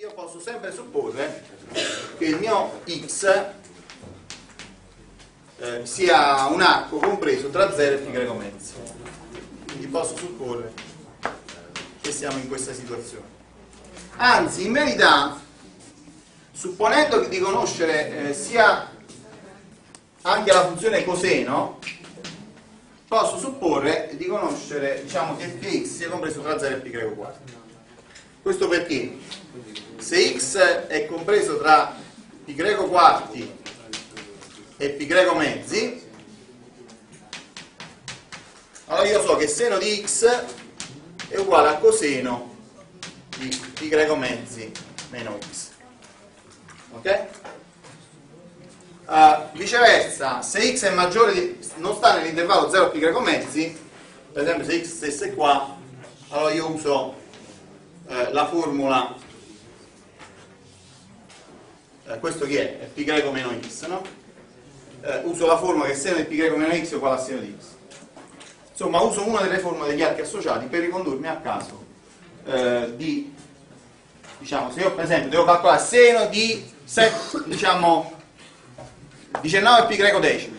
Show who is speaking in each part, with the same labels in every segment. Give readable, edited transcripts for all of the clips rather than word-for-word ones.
Speaker 1: io posso sempre supporre che il mio x sia un arco compreso tra 0 e π mezzo. Quindi posso supporre che siamo in questa situazione. Anzi, in verità, supponendo di conoscere sia anche la funzione coseno, posso supporre di conoscere, diciamo, che x sia compreso tra 0 e π quarti. Questo perché se x è compreso tra π quarti e π mezzi, allora io so che seno di x è uguale a coseno di π mezzi meno x. Ok? Viceversa, se x è maggiore non sta nell'intervallo 0 π mezzi, per esempio se x stesse qua, allora io uso la formula, questo chi è? È π meno x, no? Uso la formula che seno di π meno x è uguale a seno di x. Insomma, uso una delle formule degli archi associati per ricondurmi a caso diciamo, se io per esempio devo calcolare seno di 19 π decimi.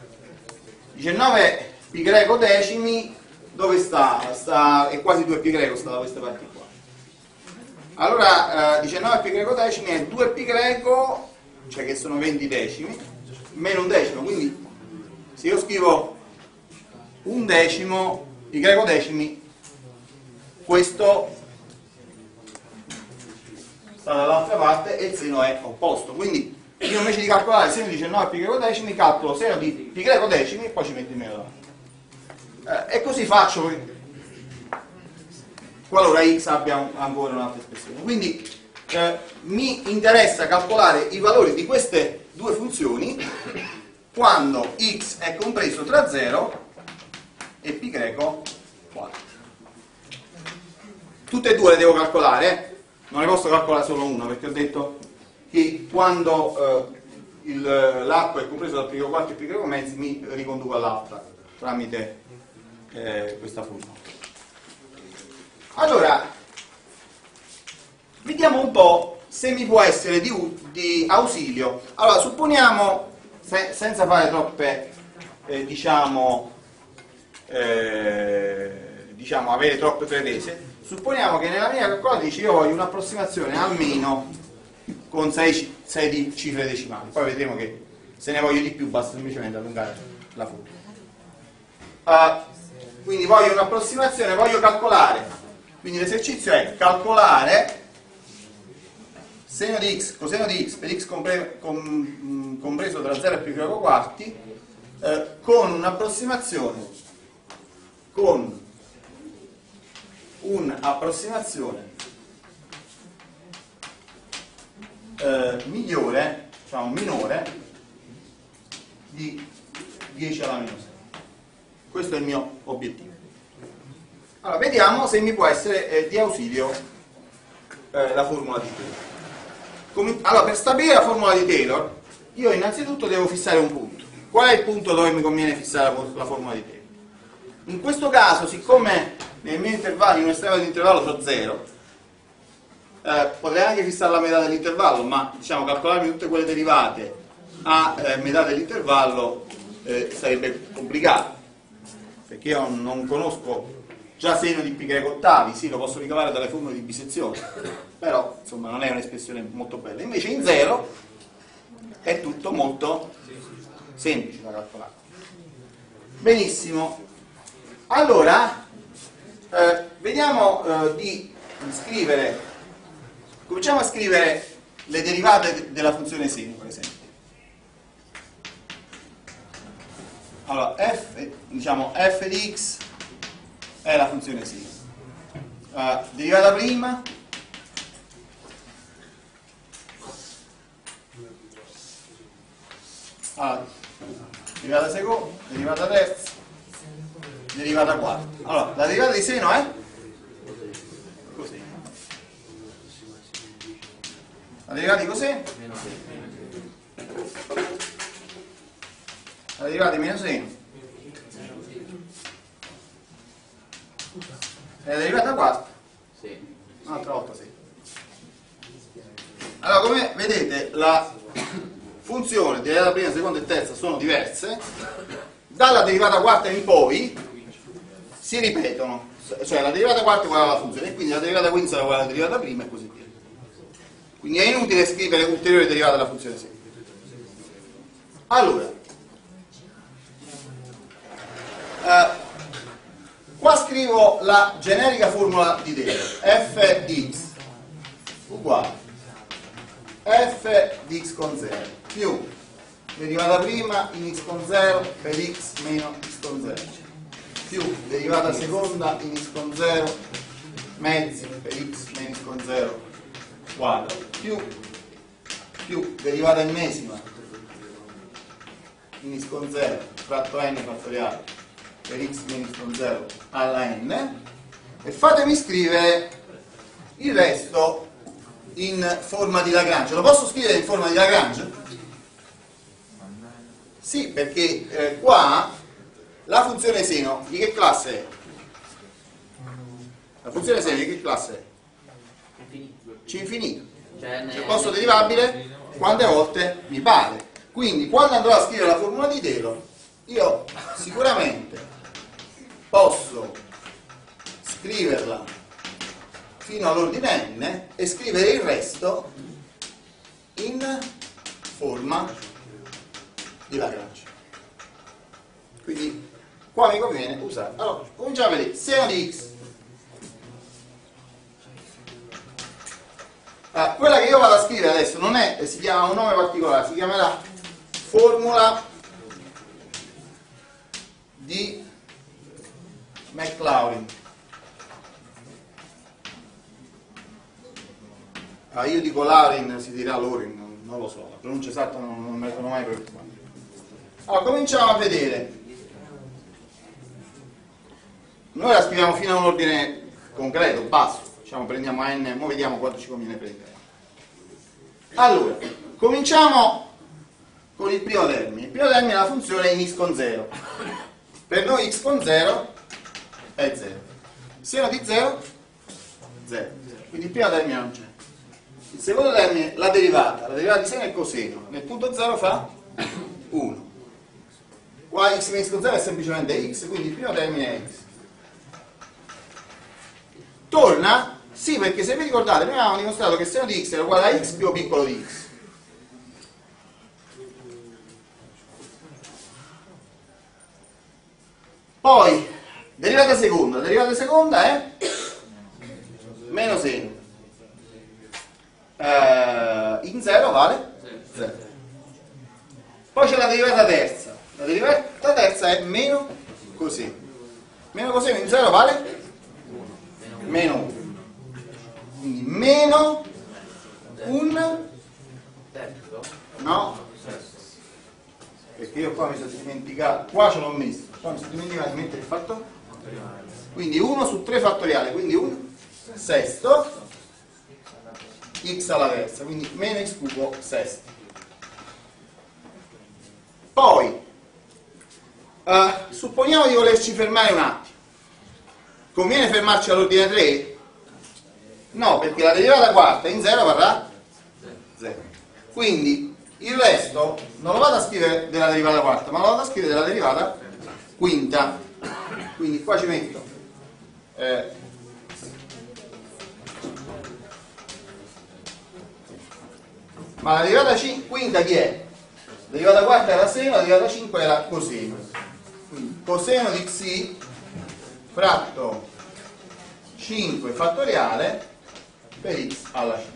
Speaker 1: 19 π decimi dove sta? È quasi 2 π sta da queste parti qua. Allora 19 π decimi è 2 π, cioè che sono 20 decimi, meno un decimo, quindi se io scrivo un decimo π decimi, questo sta dall'altra parte e il seno è opposto. Quindi io invece di calcolare il seno di 19 π decimi calcolo seno di π decimi e poi ci metto in meno davanti. E così faccio qualora x abbia ancora un'altra espressione. Quindi mi interessa calcolare i valori di queste due funzioni quando x è compreso tra 0 e π quarti. Tutte e due le devo calcolare, non ne posso calcolare solo una, perché ho detto che quando l'arco è compreso da π quarti e π mezzi mi riconduco all'altra tramite questa formula. Allora, vediamo un po' se mi può essere di ausilio. Allora, supponiamo, senza fare troppe, diciamo, avere troppe pretese, supponiamo che nella mia calcolatrice io voglio un'approssimazione almeno con 6 cifre decimali. Poi vedremo che se ne voglio di più basta semplicemente allungare la formula. Quindi voglio un'approssimazione, voglio calcolare, quindi l'esercizio è calcolare seno di x, coseno di x per x compreso tra 0 e π quarti con un'approssimazione migliore, diciamo minore di 10 alla meno 6. Questo è il mio obiettivo. Allora, vediamo se mi può essere di ausilio la formula di Taylor. Allora, per stabilire la formula di Taylor, io innanzitutto devo fissare un punto. Qual è il punto dove mi conviene fissare la formula di Taylor? In questo caso, siccome nel mio intervallo, in un estremo dell'intervallo so 0, potrei anche fissare la metà dell'intervallo, ma diciamo calcolarmi tutte quelle derivate a metà dell'intervallo sarebbe complicato, perché io non conosco già seno di π ottavi, sì, lo posso ricavare dalle formule di bisezione, però insomma non è un'espressione molto bella. Invece in 0 è tutto molto semplice da calcolare. Benissimo. Allora, vediamo di scrivere, cominciamo a scrivere le derivate della funzione seno, per esempio. Allora, f di x è la funzione seno. Derivata prima, derivata seconda, derivata terza, derivata quarta. Allora, la derivata di seno è così. La derivata di coseno? La derivata di meno seno? E la derivata quarta? Sì. Un'altra volta sì. Allora, come vedete, la funzione derivata prima, seconda e terza sono diverse. Dalla derivata quarta in poi si ripetono, cioè la derivata quarta è uguale alla funzione e quindi la derivata quinta sarà uguale alla derivata prima e così via. Quindi è inutile scrivere ulteriori derivate della funzione semplice. Allora, qua scrivo la generica formula di Taylor, f di x uguale f di x con 0 più derivata prima in x con 0 per x meno x con 0 più derivata seconda in x con 0 mezzi per x meno x con 0 quadro più derivata ennesima in x con 0 fratto n fattoriale per x meno x con 0 alla n, e fatemi scrivere il resto in forma di Lagrange. Lo posso scrivere in forma di Lagrange? Sì, perché qua la funzione seno di che classe è? La funzione seno di che classe è? C infinito. Cioè posso derivabile quante volte mi pare. Quindi quando andrò a scrivere la formula di Taylor, io sicuramente posso scriverla fino all'ordine n e scrivere il resto in forma di Lagrange. Quindi qua mi conviene usare. Allora, cominciamo a vedere seno di x. Quella che io vado a scrivere adesso non è, si chiama un nome particolare, si chiamerà formula di Maclaurin. Io dico Laurin, si dirà Lorin, non lo so, la pronuncia esatta non me ne sono mai preoccupato. Allora, cominciamo a vedere. Noi la scriviamo fino a un ordine concreto, basso. Diciamo, prendiamo n, ora vediamo quanto ci conviene prendere. Allora, cominciamo con il primo termine. Il primo termine è la funzione in x con 0. Per noi x con 0 è 0. Seno di 0, 0. Quindi il primo termine non c'è. Il secondo termine, la derivata di seno è coseno. Nel punto 0 fa 1. Qua x meno x con 0 è semplicemente x, quindi il primo termine è x. Torna? Sì, perché se vi ricordate, prima avevamo dimostrato che seno di x era uguale a x più o piccolo di x. Poi, derivata seconda è meno seno. In 0 vale 0. Poi c'è la derivata terza. La derivata terza è meno coseno. Meno coseno in 0 vale meno 1. Quindi meno un no, perché io qua mi sono dimenticato, qua ce l'ho messo, qua mi sono dimenticato di mettere il fattore, quindi 1 su 3 fattoriale, quindi un sesto x alla terza, quindi meno x cubo sesto. Poi supponiamo di volerci fermare un attimo. Conviene fermarci all'ordine 3? No, perché la derivata quarta in 0 varrà 0. Quindi il resto non lo vado a scrivere della derivata quarta, ma lo vado a scrivere della derivata quinta. Quindi qua ci metto ma la derivata quinta chi è? La derivata quarta era seno, la derivata 5 era coseno. Quindi coseno di xi fratto 5 fattoriale per x alla 5.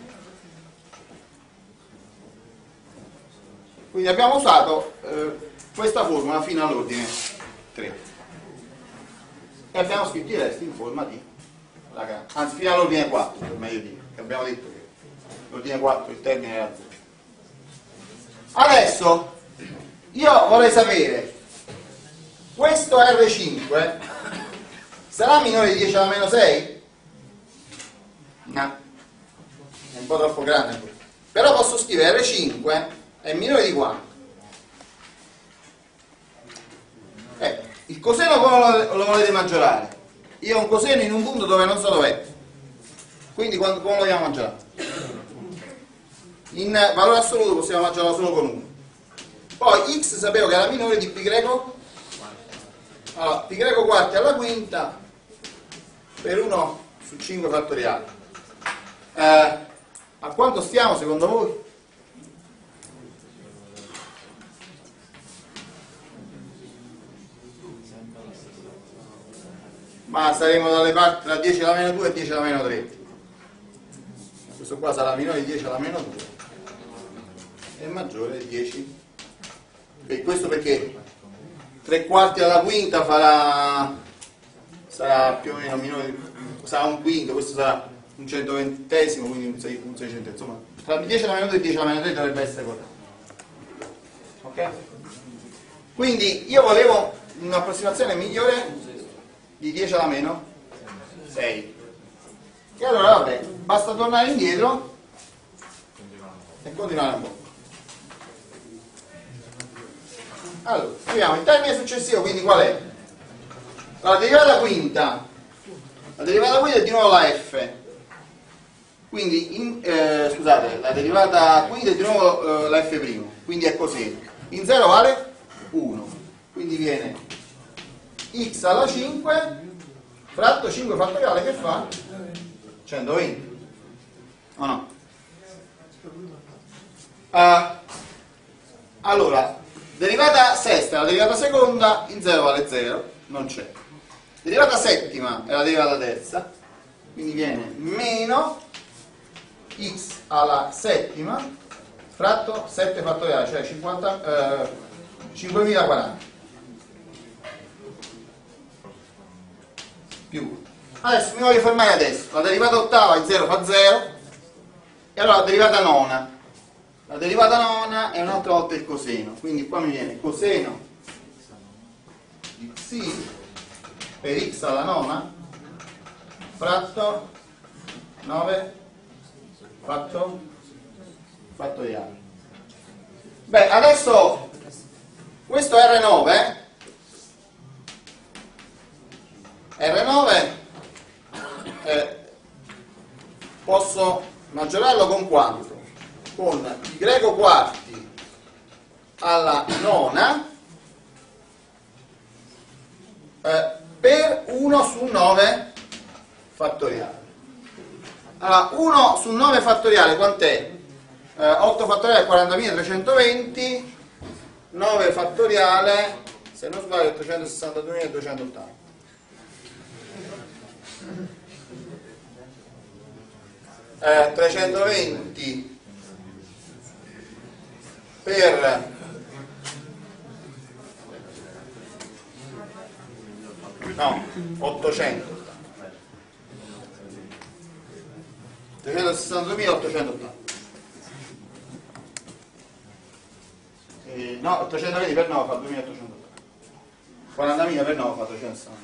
Speaker 1: Quindi abbiamo usato questa formula fino all'ordine 3 e abbiamo scritto i resti in forma di Lagrange, anzi fino all'ordine 4 per meglio dire, che abbiamo detto che l'ordine 4 il termine era 0. Adesso io vorrei sapere, questo R5 sarà minore di 10 alla meno 6? No, è un po' troppo grande, però posso scrivere R5 è minore di quanto? Il coseno come lo volete maggiorare? Io ho un coseno in un punto dove non so dov'è, quindi come lo vogliamo maggiorare? in valore assoluto possiamo maggiorarla solo con 1. Poi x sapevo che era minore di π greco, allora π greco quarti alla quinta per 1 su 5 fattoriale. A quanto stiamo secondo voi? Ma saremo dalle parti tra 10 alla meno 2 e 10 alla meno 3. Questo qua sarà minore di 10 alla meno 2 e maggiore di 10. E questo perché 3 quarti alla quinta sarà più o meno minore, sarà un quinto, questo sarà un 120esimo, quindi un 600, insomma tra 10 alla meno 2 e 10 alla meno 3 dovrebbe essere corretto. Ok? Quindi io volevo un'approssimazione migliore di 10 alla meno 6. E allora vabbè, basta tornare indietro e continuare un po'. Allora, scriviamo il termine successivo, quindi qual è? La derivata quinta. La derivata quinta è di nuovo la f. Quindi, scusate, la derivata quinta è di nuovo la f'. Quindi è così. In 0 vale 1. Quindi viene x alla 5 fratto 5 fattoriale che fa 120. O no? Allora, derivata sesta e la derivata seconda in 0 vale 0, non c'è. Derivata settima è la derivata terza, quindi viene meno x alla settima fratto 7 fattoriale, cioè 5040 più. Adesso mi voglio fermare adesso. La derivata ottava in 0 fa 0 e allora la derivata nona. La derivata nona è un'altra volta il coseno, quindi qua mi viene coseno di psi per x alla nona fratto 9 fattoriale. Beh, adesso questo R9 posso maggiorarlo con quanto? Con pi greco quarti alla nona per 1 su 9 fattoriale. Allora, 1 su 9 fattoriale quant'è? 8 fattoriale 40.320, 9 fattoriale, se non sbaglio, 862.280. Eh, 320 per no 800 362.880 no 820 per 9 fa 2.880, 40.000 per 9 fa 360.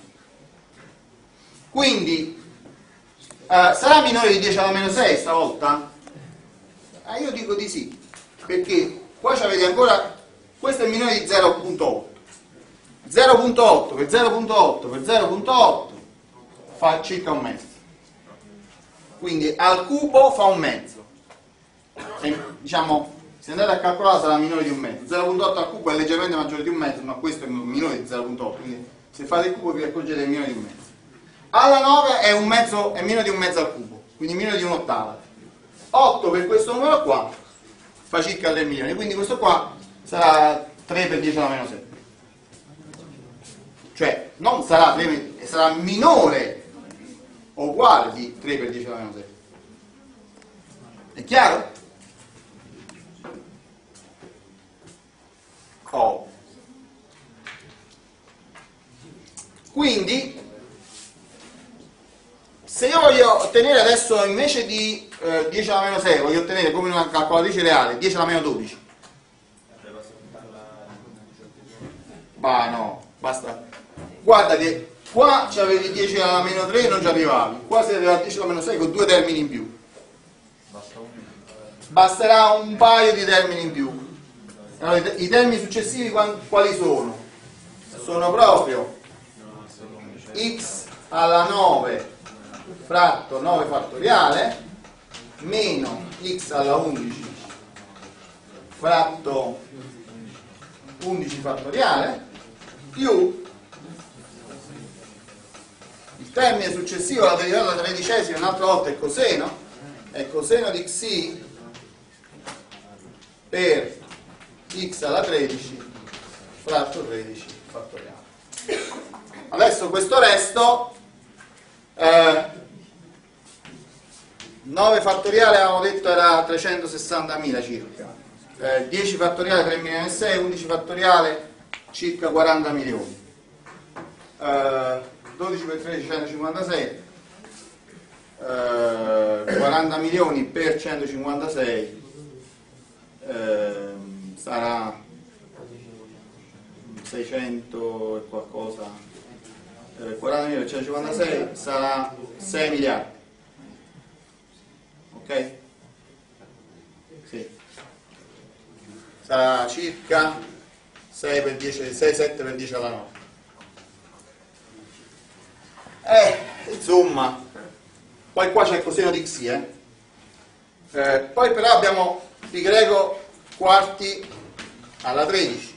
Speaker 1: Quindi sarà minore di 10 alla meno 6 stavolta? Io dico di sì, perché qua avete ancora, questo è minore di 0.8. 0.8 per 0.8 per 0.8 fa circa un mezzo. Quindi al cubo fa un mezzo. E, diciamo, se andate a calcolare sarà minore di un mezzo. 0.8 al cubo è leggermente maggiore di un mezzo, ma questo è minore di 0.8. Quindi se fate il cubo vi accorgete che è minore di un mezzo. Alla 9 è un mezzo, è meno di un mezzo al cubo, quindi meno di un'ottava. 8 per questo numero qua fa circa 3 milioni, quindi questo qua sarà 3 per 10 alla meno 7. Cioè, non sarà 3, sarà minore o uguale di 3 per 10 alla meno 7. È chiaro? Oh. Quindi se io voglio ottenere adesso invece di 10 alla meno 6, voglio ottenere come una calcolatrice reale 10 alla meno 12. Bah no, basta. Guarda che qua c'avevi 10 alla meno 3 e non ci arrivavi. Qua siete arrivati a 10 alla meno 6 con 2 termini in più. Basterà un paio di termini in più. Allora, i termini successivi quali sono? Sono proprio x alla 9 fratto 9 fattoriale meno x alla 11 fratto 11 fattoriale più il termine successivo alla derivata tredicesima, un'altra volta è coseno di xi per x alla 13 fratto 13 fattoriale. Adesso questo resto 9 fattoriale avevamo detto era 360.000 circa, 10 fattoriale 3 milioni e 6, 11 fattoriale circa 40 milioni, 12 per 13 156, 40 milioni per 156 sarà 600 e qualcosa, 40 milioni per 156 sarà 6 miliardi, ok? Sì, sarà circa 6 per 10, 6, 7 per 10 alla 9. Insomma, poi qua c'è il coseno di xi, poi però abbiamo pi greco quarti alla 13,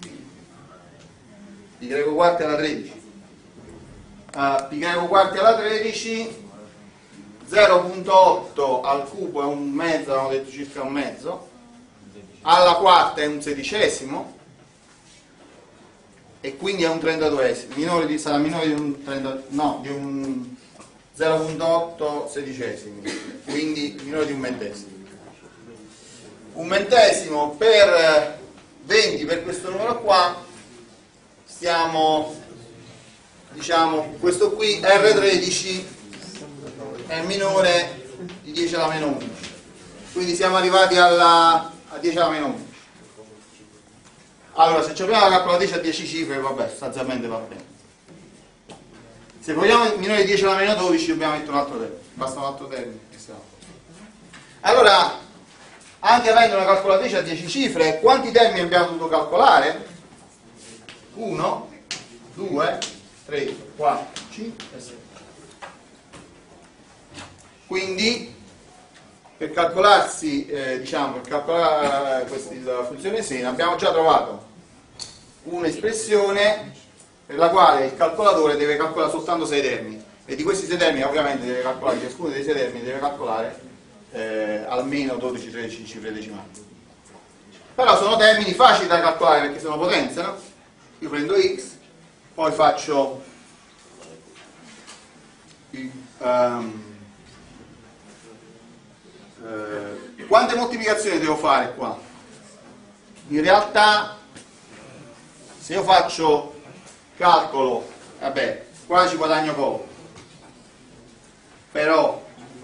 Speaker 1: pi greco quarti alla 13, pi greco quarti alla 13, 0.8 al cubo è un mezzo, avevamo detto circa un mezzo, alla quarta è un sedicesimo, e quindi è un 32esimo, sarà minore di un 30, no, di un 0.8 sedicesimi, quindi minore di un ventesimo. Un ventesimo per 20 per questo numero qua, stiamo, diciamo, questo qui R13 è minore di 10 alla meno 11, quindi siamo arrivati a 10 alla meno 11. Allora, se ci abbiamo la calcolatrice a 10 cifre, vabbè, sostanzialmente va bene. Se vogliamo minore di 10 alla meno 12 dobbiamo mettere un altro termine, basta un altro termine. Allora, anche avendo una calcolatrice a 10 cifre, quanti termini abbiamo dovuto calcolare? 1, 2, 3, 4, 5 e 6. Quindi, per calcolarsi, diciamo, per calcolare la funzione seno, abbiamo già trovato un'espressione per la quale il calcolatore deve calcolare soltanto 6 termini, e di questi 6 termini ovviamente deve calcolare, ciascuno dei 6 termini deve calcolare almeno 12-13 cifre decimali. Però sono termini facili da calcolare perché sono potenze, no? Io prendo x, poi faccio quante moltiplicazioni devo fare qua? In realtà, se io faccio calcolo, vabbè, qua ci guadagno poco, però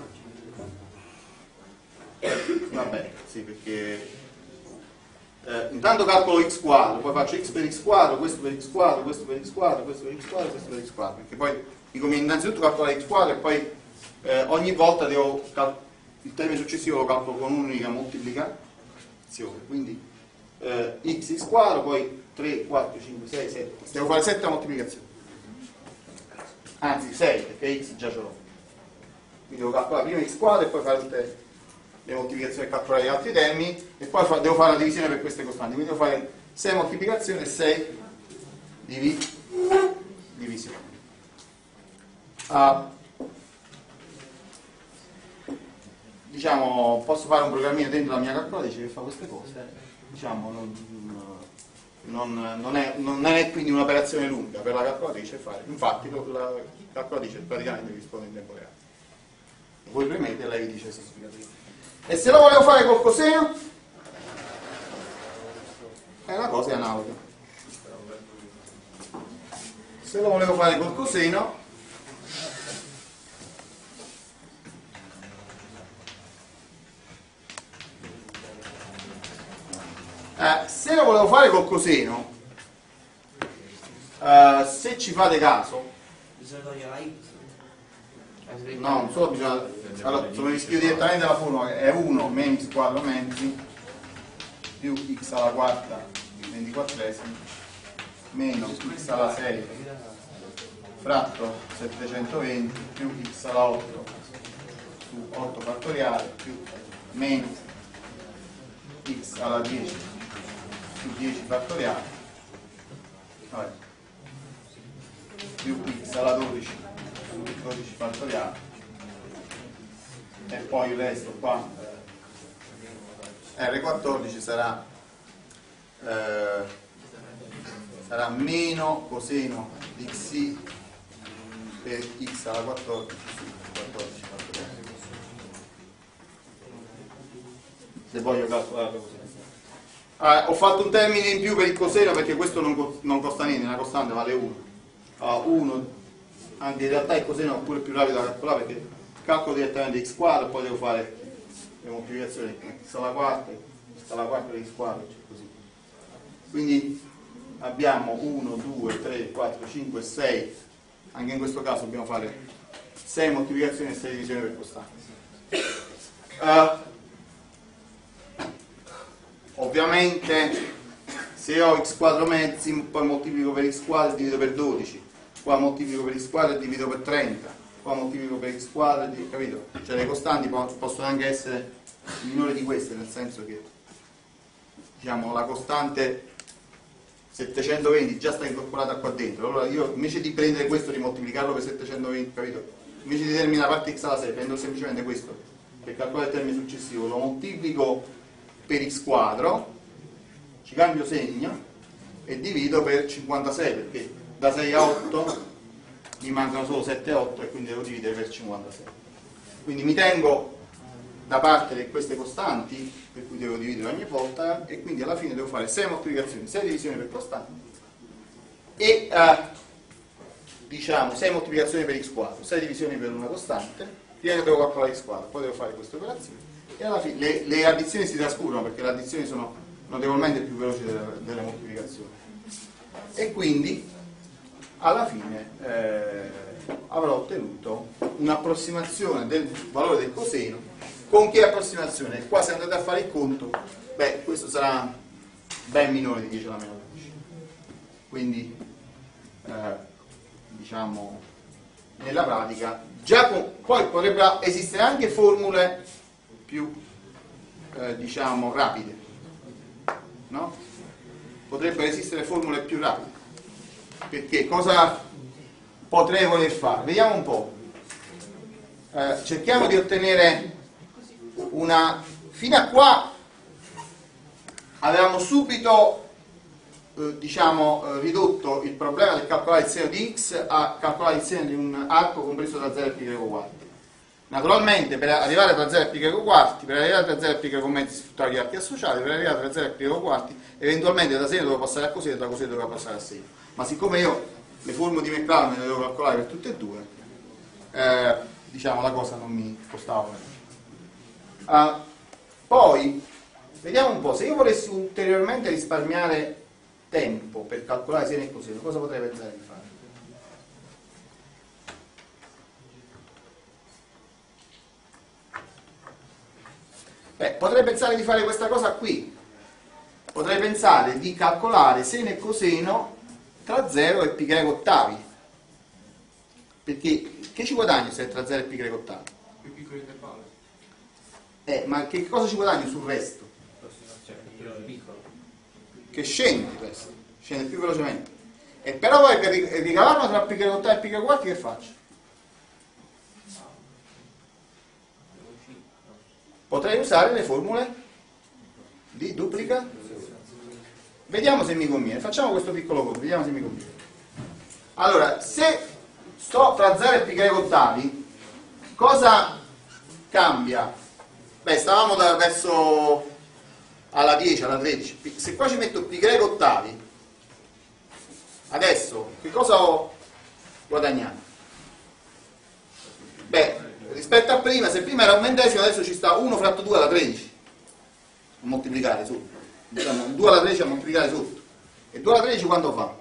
Speaker 1: vabbè, sì, perché intanto calcolo x quadro, poi faccio x per x quadro, questo per x quadro, questo per x quadro, questo per x quadro, questo per x quadro, perché poi mi conviene innanzitutto calcolare x quadro e poi ogni volta devo il termine successivo lo calcolo con un'unica moltiplicazione, quindi x quadro, poi 3, 4, 5, 6, 7, devo fare 7 moltiplicazioni, anzi 6 perché x già ce l'ho, quindi devo calcolare prima x quadro e poi fare tutte le moltiplicazioni e calcolare gli altri termini e poi devo fare la divisione per queste costanti, quindi devo fare 6 moltiplicazioni e 6 divisioni. Diciamo, posso fare un programmino dentro la mia calcolatrice che fa queste cose, diciamo, non è quindi un'operazione lunga per la calcolatrice fare, infatti la calcolatrice praticamente risponde in tempo reale. Voi premete e lei vi dice sì. E se lo volevo fare col coseno? La cosa è analoga. Se lo volevo fare col coseno, se lo volevo fare col coseno, se ci fate caso, bisogna togliere la y. No, non solo bisogna. Allora, se lo riscrivo direttamente alla formula, è 1 meno x quadro mezzi più x alla quarta 24esimi meno x alla 6 fratto 720 più x alla 8 su 8 fattoriale più meno x alla 10 più 10 fattoriale, vabbè, più x alla 12 più 12 fattoriale, e poi il resto qua, R14 sarà meno coseno di xi per x alla 14 su 14 fattoriale, se voglio calcolarlo così. Ho fatto un termine in più per il coseno perché questo non costa niente, una costante vale 1. 1, anche in realtà il coseno è pure più rapido da calcolare perché calcolo direttamente x quadro, poi devo fare le moltiplicazioni x alla quarta, x alla quarta per x quadro, cioè così. Quindi abbiamo 1, 2, 3, 4, 5, 6, anche in questo caso dobbiamo fare 6 moltiplicazioni e 6 divisioni per costante. Ovviamente se ho x quadro mezzi, poi moltiplico per x quadro e divido per 12, qua moltiplico per x quadro e divido per 30, qua moltiplico per x quadro e capito? Cioè le costanti possono anche essere minori di queste, nel senso che diciamo la costante 720 già sta incorporata qua dentro, allora io invece di prendere questo e di moltiplicarlo per 720, capito? Invece di terminare la parte x alla 6 prendo semplicemente questo per calcolare il termine successivo, lo moltiplico per x quadro, ci cambio segno e divido per 56 perché da 6 a 8 mi mancano solo 7 e 8 e quindi devo dividere per 56. Quindi mi tengo da parte queste costanti per cui devo dividere ogni volta e quindi alla fine devo fare 6 moltiplicazioni, 6 divisioni per costanti e diciamo 6 moltiplicazioni per x quadro, 6 divisioni per una costante, prima che devo calcolare x quadro, poi devo fare queste operazioni e alla fine le addizioni si trascurano perché le addizioni sono notevolmente più veloci delle moltiplicazioni e quindi alla fine avrò ottenuto un'approssimazione del valore del coseno. Con che approssimazione? Qua se andate a fare il conto, beh, questo sarà ben minore di 10 alla meno 12, quindi diciamo nella pratica già poi potrebbero esistere anche formule più diciamo rapide, no? Potrebbero esistere formule più rapide perché cosa potrei voler fare? Vediamo un po', cerchiamo di ottenere una, fino a qua avevamo subito diciamo ridotto il problema del calcolare il seno di x a calcolare il seno di un arco compreso tra 0 e pi greco quarti. Naturalmente per arrivare tra 0 e pi greco quarti, per arrivare tra 0 e pi greco mezzi sfruttare gli archi associati, per arrivare tra 0 e pi greco quarti eventualmente da seno devo passare a coseno e da coseno devo passare a seno, ma siccome io le formule di Maclaurin le devo calcolare per tutte e due, diciamo la cosa non mi costava molto. Poi vediamo un po', se io volessi ulteriormente risparmiare tempo per calcolare seno e coseno, cosa potrei pensare di fare? Beh, potrei pensare di fare questa cosa qui, potrei pensare di calcolare seno e coseno tra 0 e pi greco ottavi, perché che ci guadagno se è tra 0 e pi greco ottavi?
Speaker 2: Più piccolo intervallo.
Speaker 1: Ma che cosa ci guadagno sul resto? Che scende il resto, scende più velocemente. E però poi per ricavarlo tra pi greco ottavi e pi greco quarti che faccio? Potrei usare le formule di duplica. Vediamo se mi conviene, facciamo questo piccolo conto, vediamo se mi conviene. Allora, se sto tra 0 e pi greco ottavi, cosa cambia? Beh, stavamo verso alla 10, alla 13, se qua ci metto pi greco ottavi, adesso che cosa ho guadagnato? Beh, rispetto a prima, se prima era un ventesimo, adesso ci sta 1 fratto 2 alla 13 a moltiplicare sotto, diciamo 2 alla 13 a moltiplicare sotto, e 2 alla 13 quanto fa?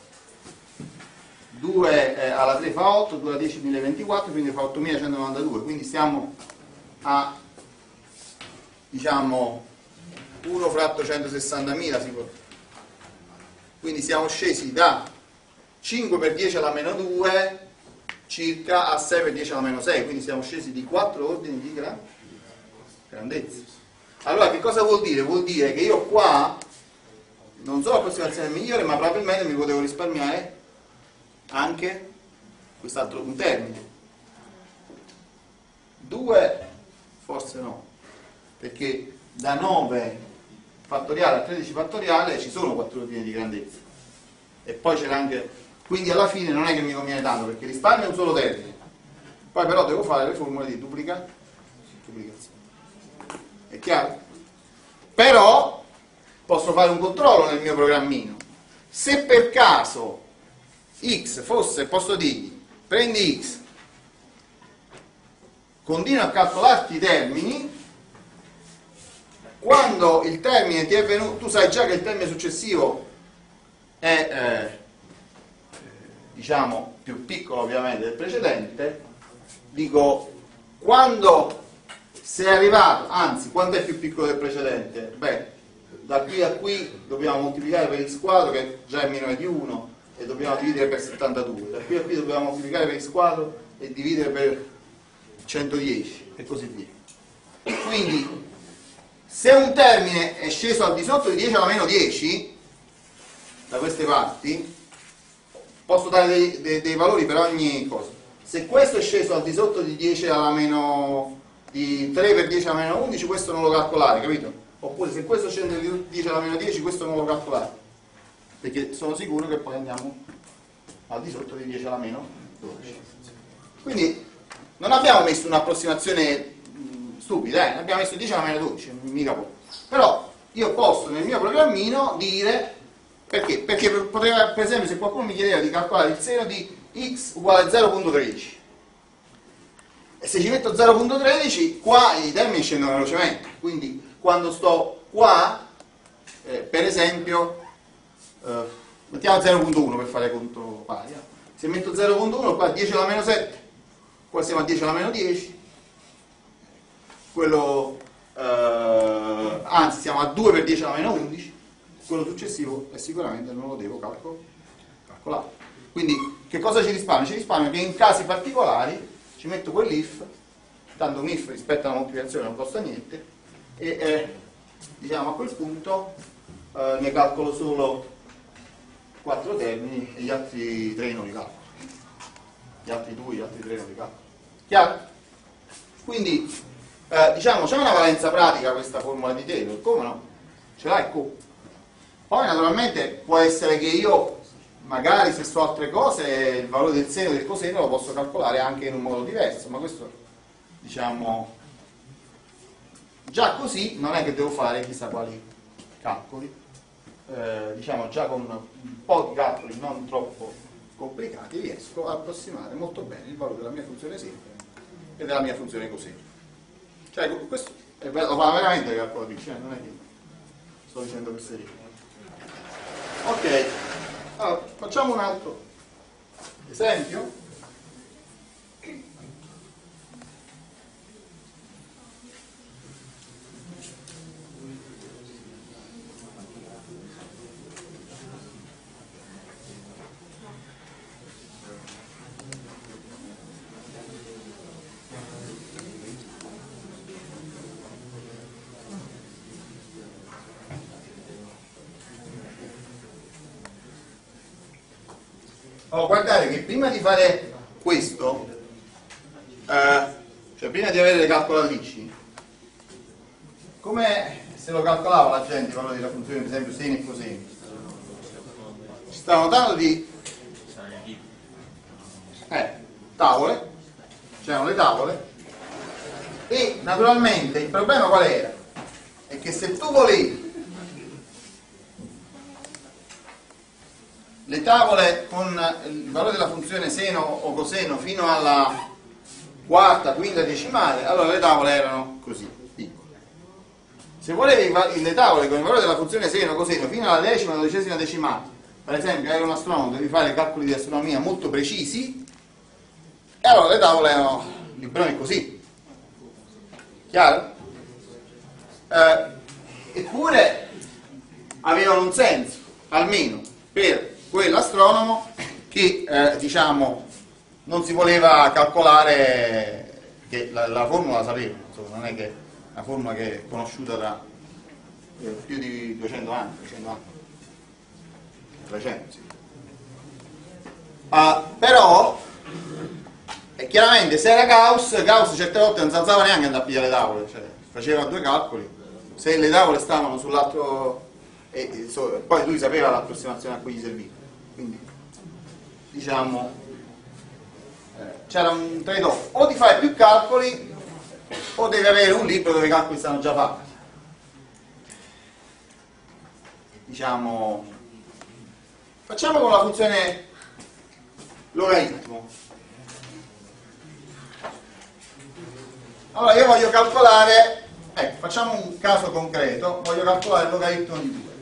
Speaker 1: 2 alla 3 fa 8, 2 alla 10 1024, quindi fa 8192, quindi stiamo a diciamo 1 fratto 160.000, quindi siamo scesi da 5 per 10 alla meno 2 circa a 6 per 10 alla meno 6, quindi siamo scesi di 4 ordini di grandezza. Allora che cosa vuol dire? Vuol dire che io qua non solo l'approssimazione è migliore, ma probabilmente mi potevo risparmiare anche quest'altro un termine. 2 forse no, perché da 9 fattoriale a 13 fattoriale ci sono 4 ordini di grandezza e poi c'era anche, quindi alla fine non è che mi conviene tanto perché risparmio un solo termine, poi però devo fare le formule di duplicazione. È chiaro? Però posso fare un controllo nel mio programmino. Se per caso x fosse, posso dirgli prendi x, continua a calcolarti i termini, quando il termine ti è venuto, tu sai già che il termine successivo è diciamo più piccolo ovviamente del precedente, dico quando sei arrivato, anzi quando è più piccolo del precedente? Beh, da qui a qui dobbiamo moltiplicare per x quadro che già è minore di 1 e dobbiamo dividere per 72, da qui a qui dobbiamo moltiplicare per x quadro e dividere per 110 e così via. Quindi se un termine è sceso al di sotto di 10 alla meno 10 da queste parti, posso dare dei valori per ogni cosa. Se questo è sceso al di sotto di 10 alla meno di 3 per 10 alla meno 11, questo non lo calcolare, capito? Oppure se questo scende di 10 alla meno 10, questo non lo calcolare, perché sono sicuro che poi andiamo al di sotto di 10 alla meno 12. Quindi non abbiamo messo un'approssimazione stupida, abbiamo messo 10 alla meno 12, mica può. Però io posso nel mio programmino dire, perché? Perché poteva, per esempio, se qualcuno mi chiedeva di calcolare il seno di x uguale a 0.13, e se ci metto 0.13, qua i termini scendono velocemente, quindi quando sto qua, per esempio, mettiamo 0.1 per fare conto pari, se metto 0.1 qua 10 alla meno 7, qua siamo a 10 alla meno 10, quello, anzi siamo a 2 per 10 alla meno 11, quello successivo e sicuramente non lo devo calcolare. Quindi che cosa ci risparmio? Ci risparmio che in casi particolari ci metto quell'if, tanto un if rispetto alla moltiplicazione non costa niente, e diciamo a quel punto ne calcolo solo 4 termini e gli altri 3 non li calcolo. Gli altri 2, gli altri 3 non li calcolo. Chiaro? Quindi diciamo c'è una valenza pratica questa formula di Taylor, come no? Ce l'hai Q. Poi naturalmente può essere che io magari se so altre cose il valore del seno e del coseno lo posso calcolare anche in un modo diverso, ma questo diciamo già così non è che devo fare chissà quali calcoli, diciamo già con un po' di calcoli non troppo complicati riesco a approssimare molto bene il valore della mia funzione seno e della mia funzione coseno. Cioè questo lo fa veramente la calcolatrice, non è che sto dicendo per serio. Ok, allora facciamo un altro esempio. Oh, guardate che prima di fare questo, cioè prima di avere le calcolatrici, come se lo calcolava la gente il valore della funzione, per esempio seno e coseno, ci sta notando di tavole, c'erano le tavole, e naturalmente il problema qual era? È che se tu volevi le tavole con il valore della funzione seno o coseno fino alla quarta, quinta decimale, allora le tavole erano così piccole. Se volevi le tavole con il valore della funzione seno o coseno fino alla decima, dodicesima decimale, per esempio eri un astronomo, devi fare calcoli di astronomia molto precisi, e allora le tavole erano libroni così. Chiaro? Eppure avevano un senso, almeno per quell'astronomo che diciamo non si voleva calcolare, che la formula la sapeva, insomma, non è che una formula che è conosciuta da più di 200 anni, 300 sì. Però chiaramente se era Gauss certe volte non si alzava neanche andare a pigliare le tavole, cioè faceva due calcoli, se le tavole stavano sull'altro poi lui sapeva l'approssimazione a cui gli serviva, quindi diciamo c'era un trade-off: o ti fai più calcoli o devi avere un libro dove i calcoli stanno già fatti. Diciamo, facciamo con la funzione logaritmo. Allora io voglio calcolare, ecco, facciamo un caso concreto, voglio calcolare il logaritmo di 2.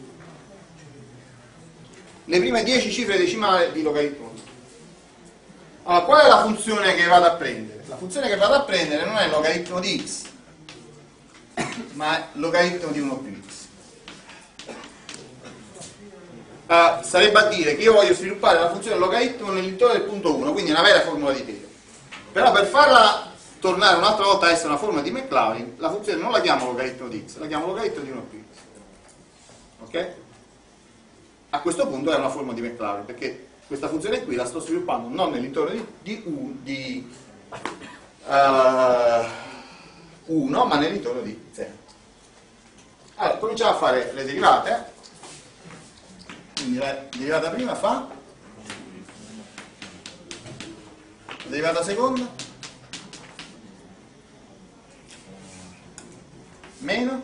Speaker 1: Le prime 10 cifre decimali di logaritmo di 2. Allora, qual è la funzione che vado a prendere? La funzione che vado a prendere non è il logaritmo di x, ma è il logaritmo di 1 più x. Sarebbe a dire che io voglio sviluppare la funzione logaritmo nell'intorno del punto 1, quindi una vera formula di Taylor. Però per farla tornare un'altra volta a essere una formula di Maclaurin, la funzione non la chiamo logaritmo di x, la chiamo logaritmo di 1 più x. Ok? A questo punto è una formula di Maclaurin, perché questa funzione qui la sto sviluppando non nell'intorno di 1, ma nell'intorno di 0. Allora, cominciamo a fare le derivate. Quindi la derivata prima fa, la derivata seconda meno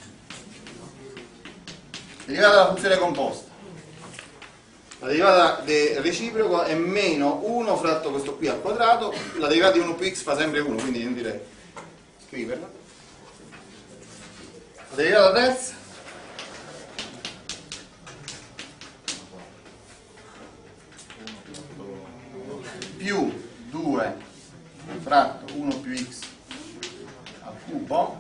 Speaker 1: la derivata della funzione composta. La derivata del reciproco è meno 1 fratto questo qui al quadrato. La derivata di 1 più x fa sempre 1, quindi non direi scriverla. La derivata terza più 2 fratto 1 più x al cubo.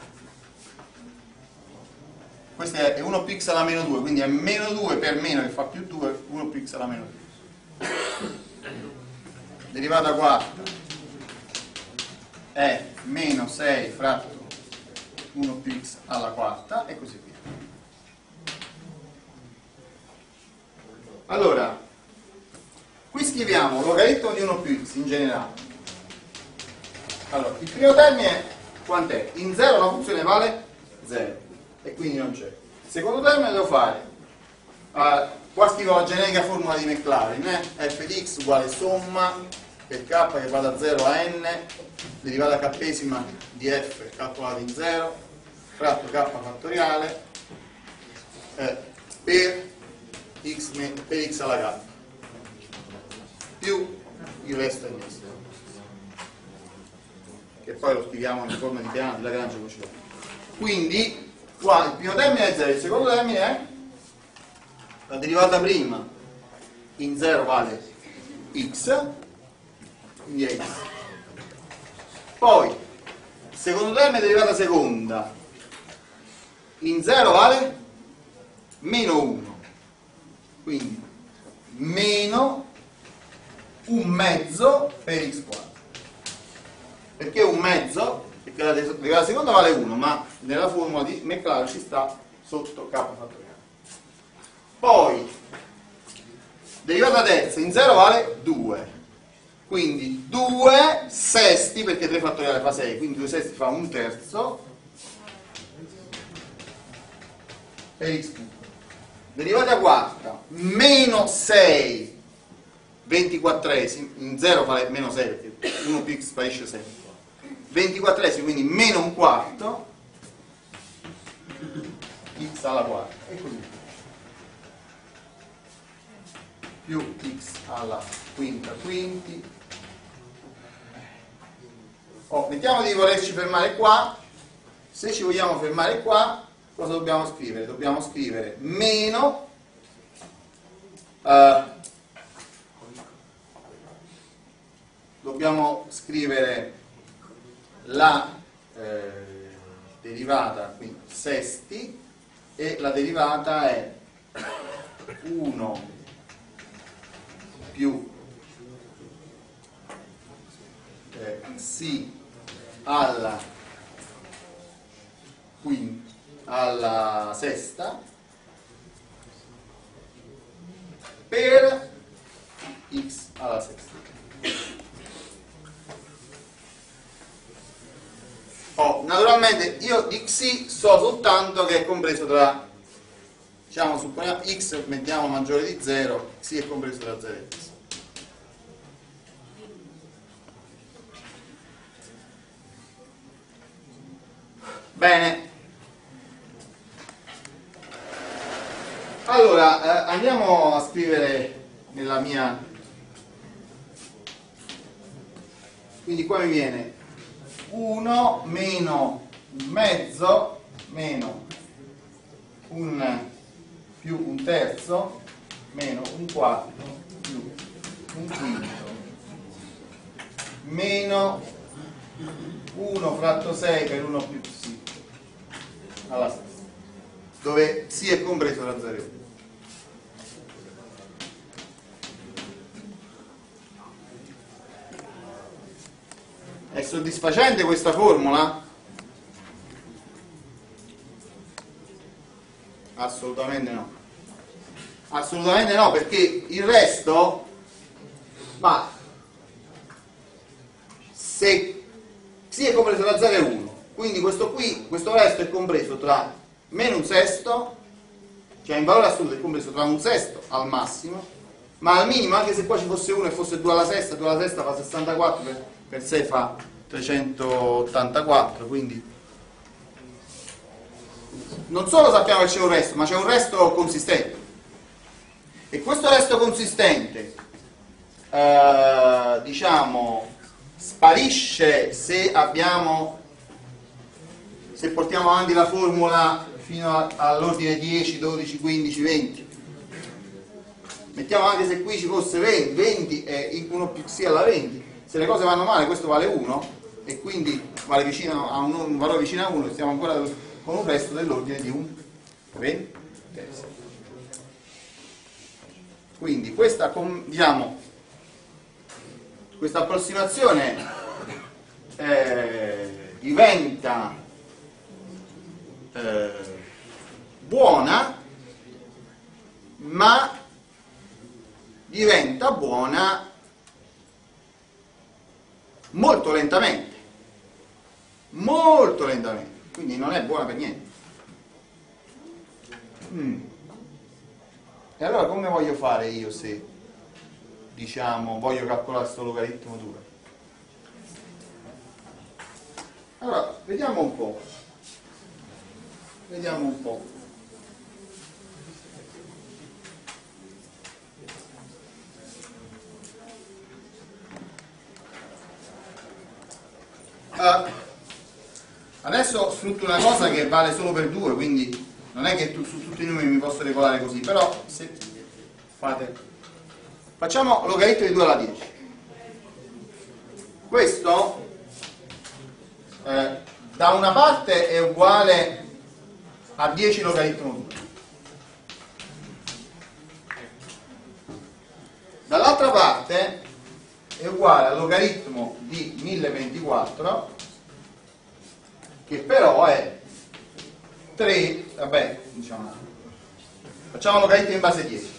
Speaker 1: Questo è 1 più x alla meno 2, quindi è meno 2 per meno che fa più 2, 1 più x alla meno 2. Derivata quarta è meno 6 fratto 1 più x alla quarta e così via. Allora, qui scriviamo logaritmo di 1 più x in generale. Allora, il primo termine quant'è? In 0 la funzione vale 0 e quindi non c'è. Il secondo termine devo fare, qua scrivo la generica formula di Maclaurin, f di x uguale somma per k che va da 0 a n, derivata k'esima di f calcolata in 0, fratto k fattoriale per x alla k, più il resto è questo, che poi lo scriviamo in forma di piano di Lagrange così. Quindi qua il primo termine è 0, il secondo termine è la derivata prima in 0 vale x, quindi è x. Poi il secondo termine derivata seconda in 0 vale meno 1, quindi meno un mezzo per x quadro. Perché un mezzo? Perché la derivata seconda vale 1, ma nella formula di Maclaurin ci sta sotto k fattoriale. Poi derivata terza in 0 vale 2, quindi 2 sesti, perché 3 fattoriale fa 6, quindi 2 sesti fa un terzo per x cubo. Derivata quarta meno 6 24esimi, in 0 fa meno 6 perché 1 più x sparisce sempre, 24esimi, quindi meno un quarto x alla quarta e così via, più x alla quinta quinti. Mettiamo di volerci fermare qua. Se ci vogliamo fermare qua, cosa dobbiamo scrivere? Dobbiamo scrivere meno dobbiamo scrivere la derivata qui sesti, e la derivata è 1 più sì alla alla sesta per x alla sesta. Naturalmente io di xi so soltanto che è compreso tra, diciamo, supponiamo x mettiamo maggiore di 0, xi è compreso tra 0 e x. Bene, allora andiamo a scrivere nella mia, quindi qua mi viene 1 meno un mezzo meno più un terzo meno un quarto più un quinto meno 1 fratto 6 per 1 più psi alla sesta, dove psi è compreso tra 0 e 1. È soddisfacente questa formula? Assolutamente no. Assolutamente no, perché il resto, ma se psi è compreso tra 0 e 1, quindi questo resto è compreso tra meno un sesto, cioè in valore assoluto è compreso tra un sesto al massimo, ma al minimo, anche se qua ci fosse 1 e fosse 2 alla sesta fa 64 per 6 fa 384, quindi non solo sappiamo che c'è un resto, ma c'è un resto consistente, e questo resto consistente diciamo sparisce se portiamo avanti la formula fino all'ordine 10, 12, 15, 20. Mettiamo anche se qui ci fosse 20 e 1 più xi alla 20, se le cose vanno male questo vale 1 e quindi vale vicino a un valore vicino a 1, stiamo ancora con un resto dell'ordine di un 20. Quindi questa, diciamo, questa approssimazione diventa buona, ma diventa buona molto lentamente, quindi non è buona per niente. E allora come voglio fare io se, diciamo, voglio calcolare questo logaritmo 2? Allora, vediamo un po'. Adesso sfrutto una cosa che vale solo per 2, quindi non è che su tutti i numeri mi posso regolare così, però se facciamo logaritmo di 2 alla 10, questo da una parte è uguale a 10 logaritmo 2, dall'altra parte è uguale al logaritmo di 1024, che però è 3, vabbè, diciamo, facciamo logaritmo in base 10.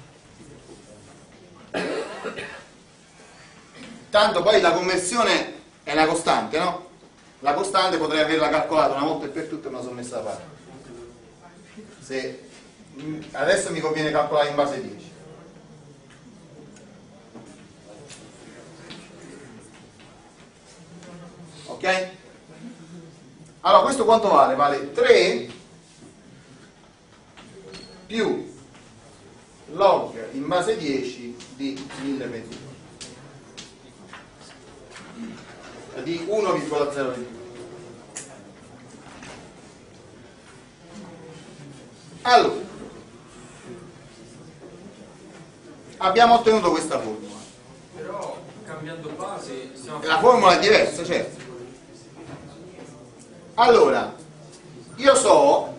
Speaker 1: Tanto poi la conversione è una costante, no? La costante potrei averla calcolata una volta e per tutte, me la sono messa da parte. Adesso mi conviene calcolare in base 10. Ok? Allora questo quanto vale? Vale 3 più log in base 10 di 1024, di 1,02. Allora abbiamo ottenuto questa formula,
Speaker 2: però cambiando base
Speaker 1: la formula è diversa, certo. Allora, io so,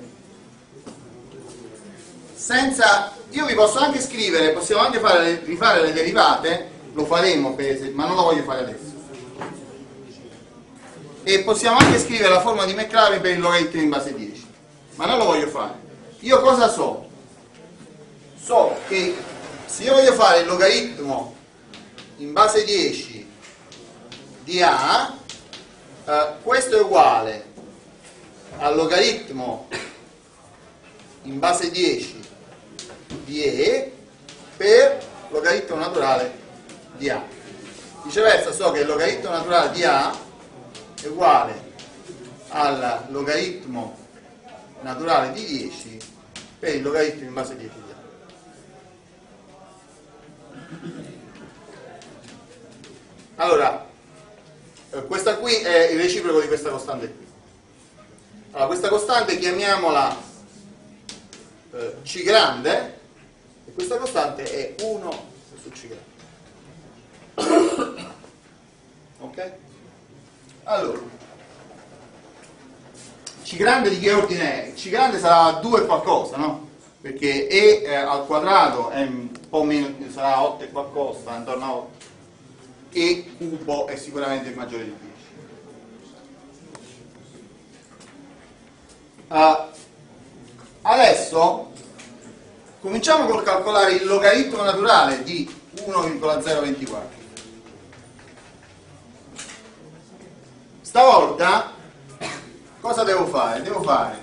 Speaker 1: io vi posso anche scrivere, possiamo anche rifare le derivate, lo faremo, ma non lo voglio fare adesso. e possiamo anche scrivere la formula di Maclaurin per il logaritmo in base 10, ma non lo voglio fare. Io cosa so? So che se io voglio fare il logaritmo in base 10 di A, questo è uguale al logaritmo in base 10 di E per logaritmo naturale di A. Viceversa so che il logaritmo naturale di A è uguale al logaritmo naturale di 10 per il logaritmo in base 10 di A. Allora, questa qui è il reciproco di questa costante qui. Allora, questa costante chiamiamola C grande e questa costante è 1 su C grande. Ok? Allora, C grande di che ordine è? C grande sarà 2 qualcosa, no? Perché E al quadrato è un po' meno, sarà 8 e qualcosa, sta intorno a 8. E cubo è sicuramente maggiore di 10. Adesso cominciamo col calcolare il logaritmo naturale di 1,024. Stavolta cosa devo fare? Devo fare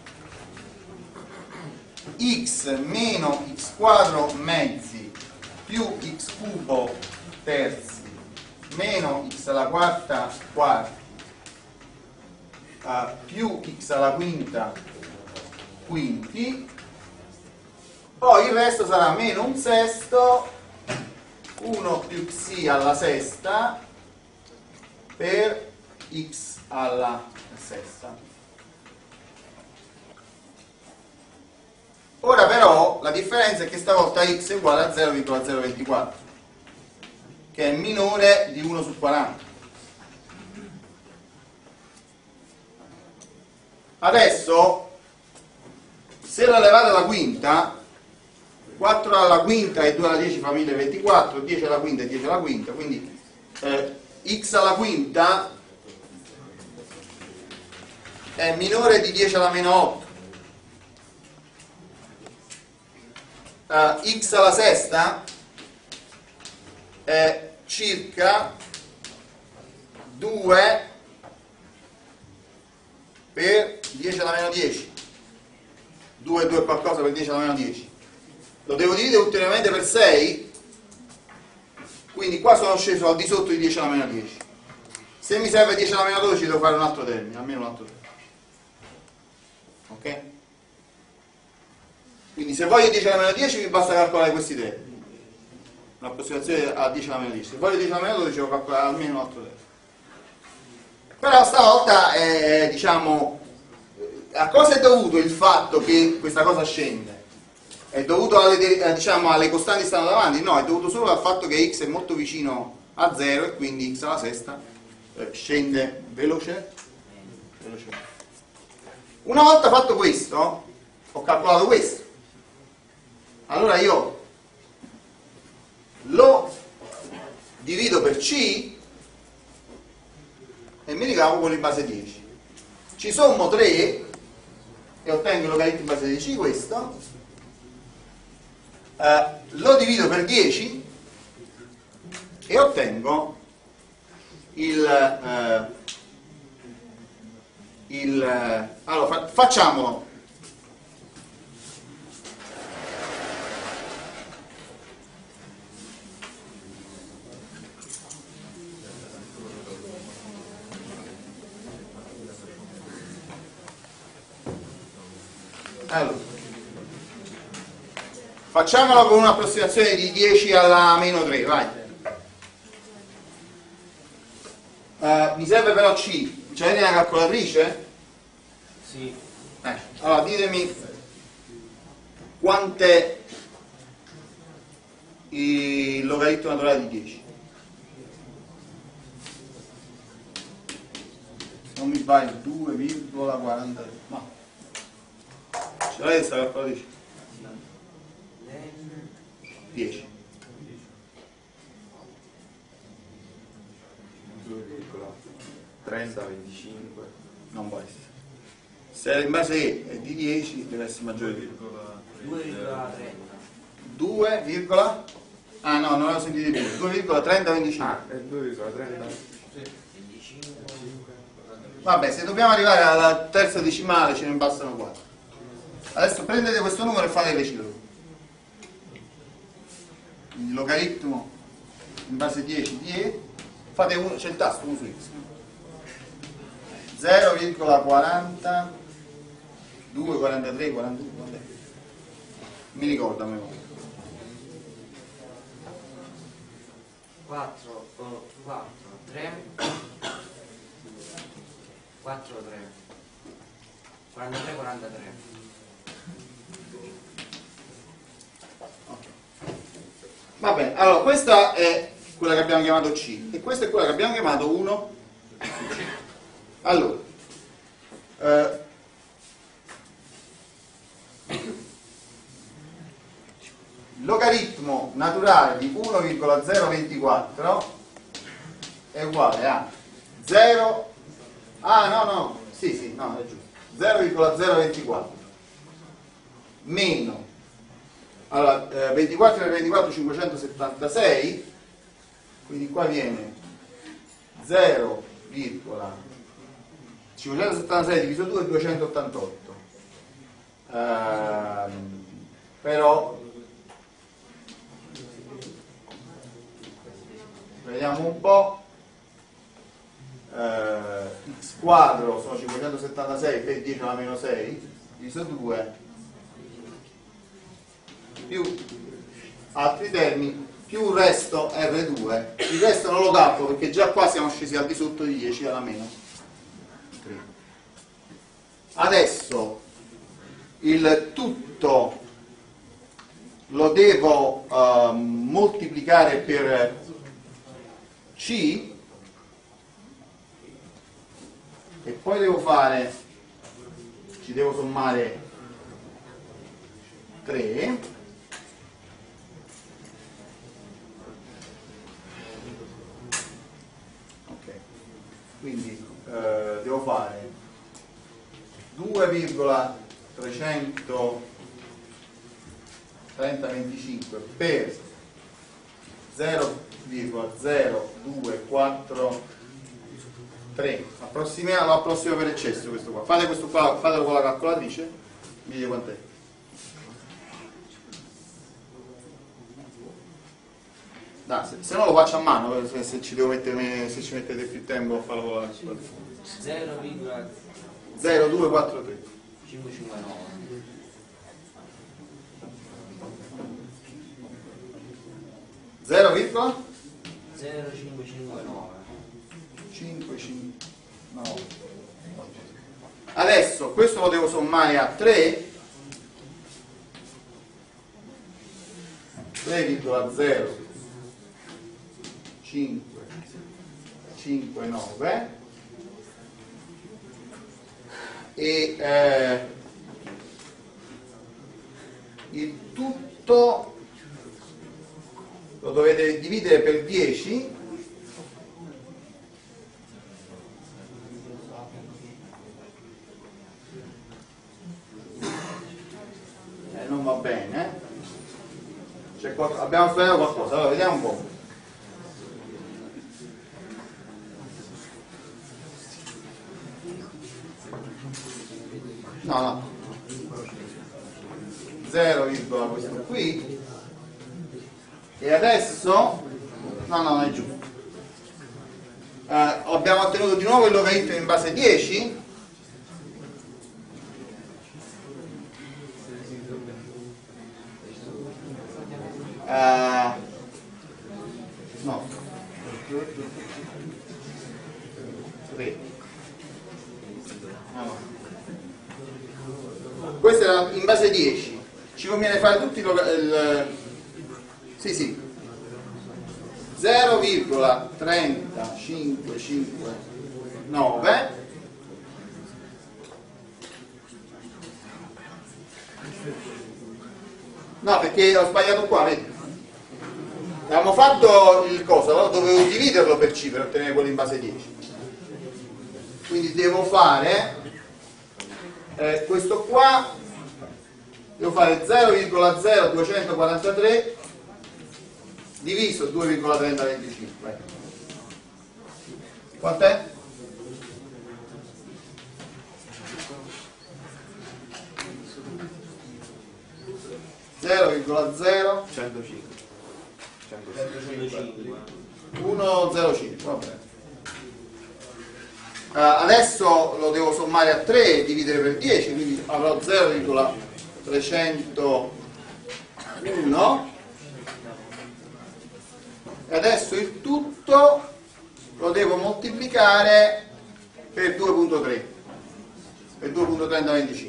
Speaker 1: x meno x quadro mezzi più x cubo terzi meno x alla quarta quarti più x alla quinta quinti, poi il resto sarà meno un sesto 1 più xi alla sesta per x alla sesta. Ora però la differenza è che stavolta x è uguale a 0,024, che è minore di 1 su 40. Adesso, se la levate alla quinta, 4 alla quinta e 2 alla 10 fa 1024, 10 alla quinta e 10 alla quinta, quindi x alla quinta è minore di 10 alla meno 8. X alla sesta è circa 2 per 10 alla meno 10. 2 qualcosa per 10 alla meno 10. Lo devo dividere ulteriormente per 6, quindi qua sono sceso al di sotto di 10 alla meno 10. Se mi serve 10 alla meno 12 devo fare un altro termine, almeno un altro termine. Ok? Quindi se voglio 10 alla meno 10 mi basta calcolare questi termini, un'approssimazione a 10 alla meno 10. Se voglio 10 alla meno 12 devo calcolare almeno un altro termine. Però stavolta diciamo, a cosa è dovuto il fatto che questa cosa scende? È dovuto alle costanti che stanno davanti? No, è dovuto solo al fatto che x è molto vicino a 0 e quindi x alla sesta scende velocemente. Una volta fatto questo, ho calcolato questo. Allora io lo divido per c e mi ricavo quello in base 10. Ci sommo 3 e ottengo il logaritmo in base 10 questo. Lo divido per 10 e ottengo allora facciamolo. Allora, facciamolo con un'approssimazione di 10 alla meno 3, vai. Mi serve però C. Ce l'avete una calcolatrice?
Speaker 2: Sì.
Speaker 1: Allora ditemi quant'è il logaritmo naturale di 10. Non mi va il 2,43. No. Ce l'avete questa calcolatrice? 10.
Speaker 2: 30, 25.
Speaker 1: Non può essere. Se in base E è di 10 deve essere maggiore di
Speaker 3: 2,30.
Speaker 1: 2, ah no, non avevo sentito di più. 2,3025.
Speaker 2: Ah, è 2,30.
Speaker 1: Vabbè, se dobbiamo arrivare alla terza decimale ce ne bastano 4. Adesso prendete questo numero e fate il reciproco. Quindi logaritmo in base 10 di E, fate uno, c'è il tasto 1 su X. 0,40, 2, 43, 42, vabbè. Mi ricordo a memoria.
Speaker 3: 4, 3, 4, 3, 43, 43.
Speaker 1: Va bene, allora questa è quella che abbiamo chiamato C e questa è quella che abbiamo chiamato 1 su C. Allora, il logaritmo naturale di 1,024 è uguale a 0, no, è giusto, 0,024 meno, allora 24 per 24 576, quindi qua viene 0,576 diviso 2 è 288, però vediamo un po', x quadro sono 576 per 10 alla meno 6 diviso 2 più altri termini più il resto R2, il resto non lo calcolo perché già qua siamo scesi al di sotto di 10 alla meno 3. Adesso il tutto lo devo moltiplicare per C e poi ci devo sommare 3 quindi devo fare 2,33025 per 0,0243 lo approssimo per eccesso questo qua. Fate questo qua, fatelo con la calcolatrice, mi dite quant'è. No, se no lo faccio a mano, se ci mettete più tempo a farlo con la calcolatrice. 0,0243
Speaker 3: 559.
Speaker 1: 0,0559. Adesso questo lo devo sommare a 3, 3,0559 e il tutto lo dovete dividere per 10 non va bene, abbiamo sbagliato qualcosa, allora vediamo un po'. No 0, questo qui e adesso no è giusto, abbiamo ottenuto di nuovo il logaritmo in base 10 no 3 questo era in base 10, ci conviene fare tutti sì 0,3559 no perché ho sbagliato qua, vedi? Avevamo fatto il coso, allora dovevo dividerlo per C per ottenere quello in base 10. quindi devo fare questo qua, devo fare 0,0243 diviso 2,3025. Quant'è? Zero virgola
Speaker 2: 105.
Speaker 1: 1,05, va bene. Adesso lo devo sommare a 3 e dividere per 10, quindi avrò 0,301 e adesso il tutto lo devo moltiplicare per 2,3, per 2,3025.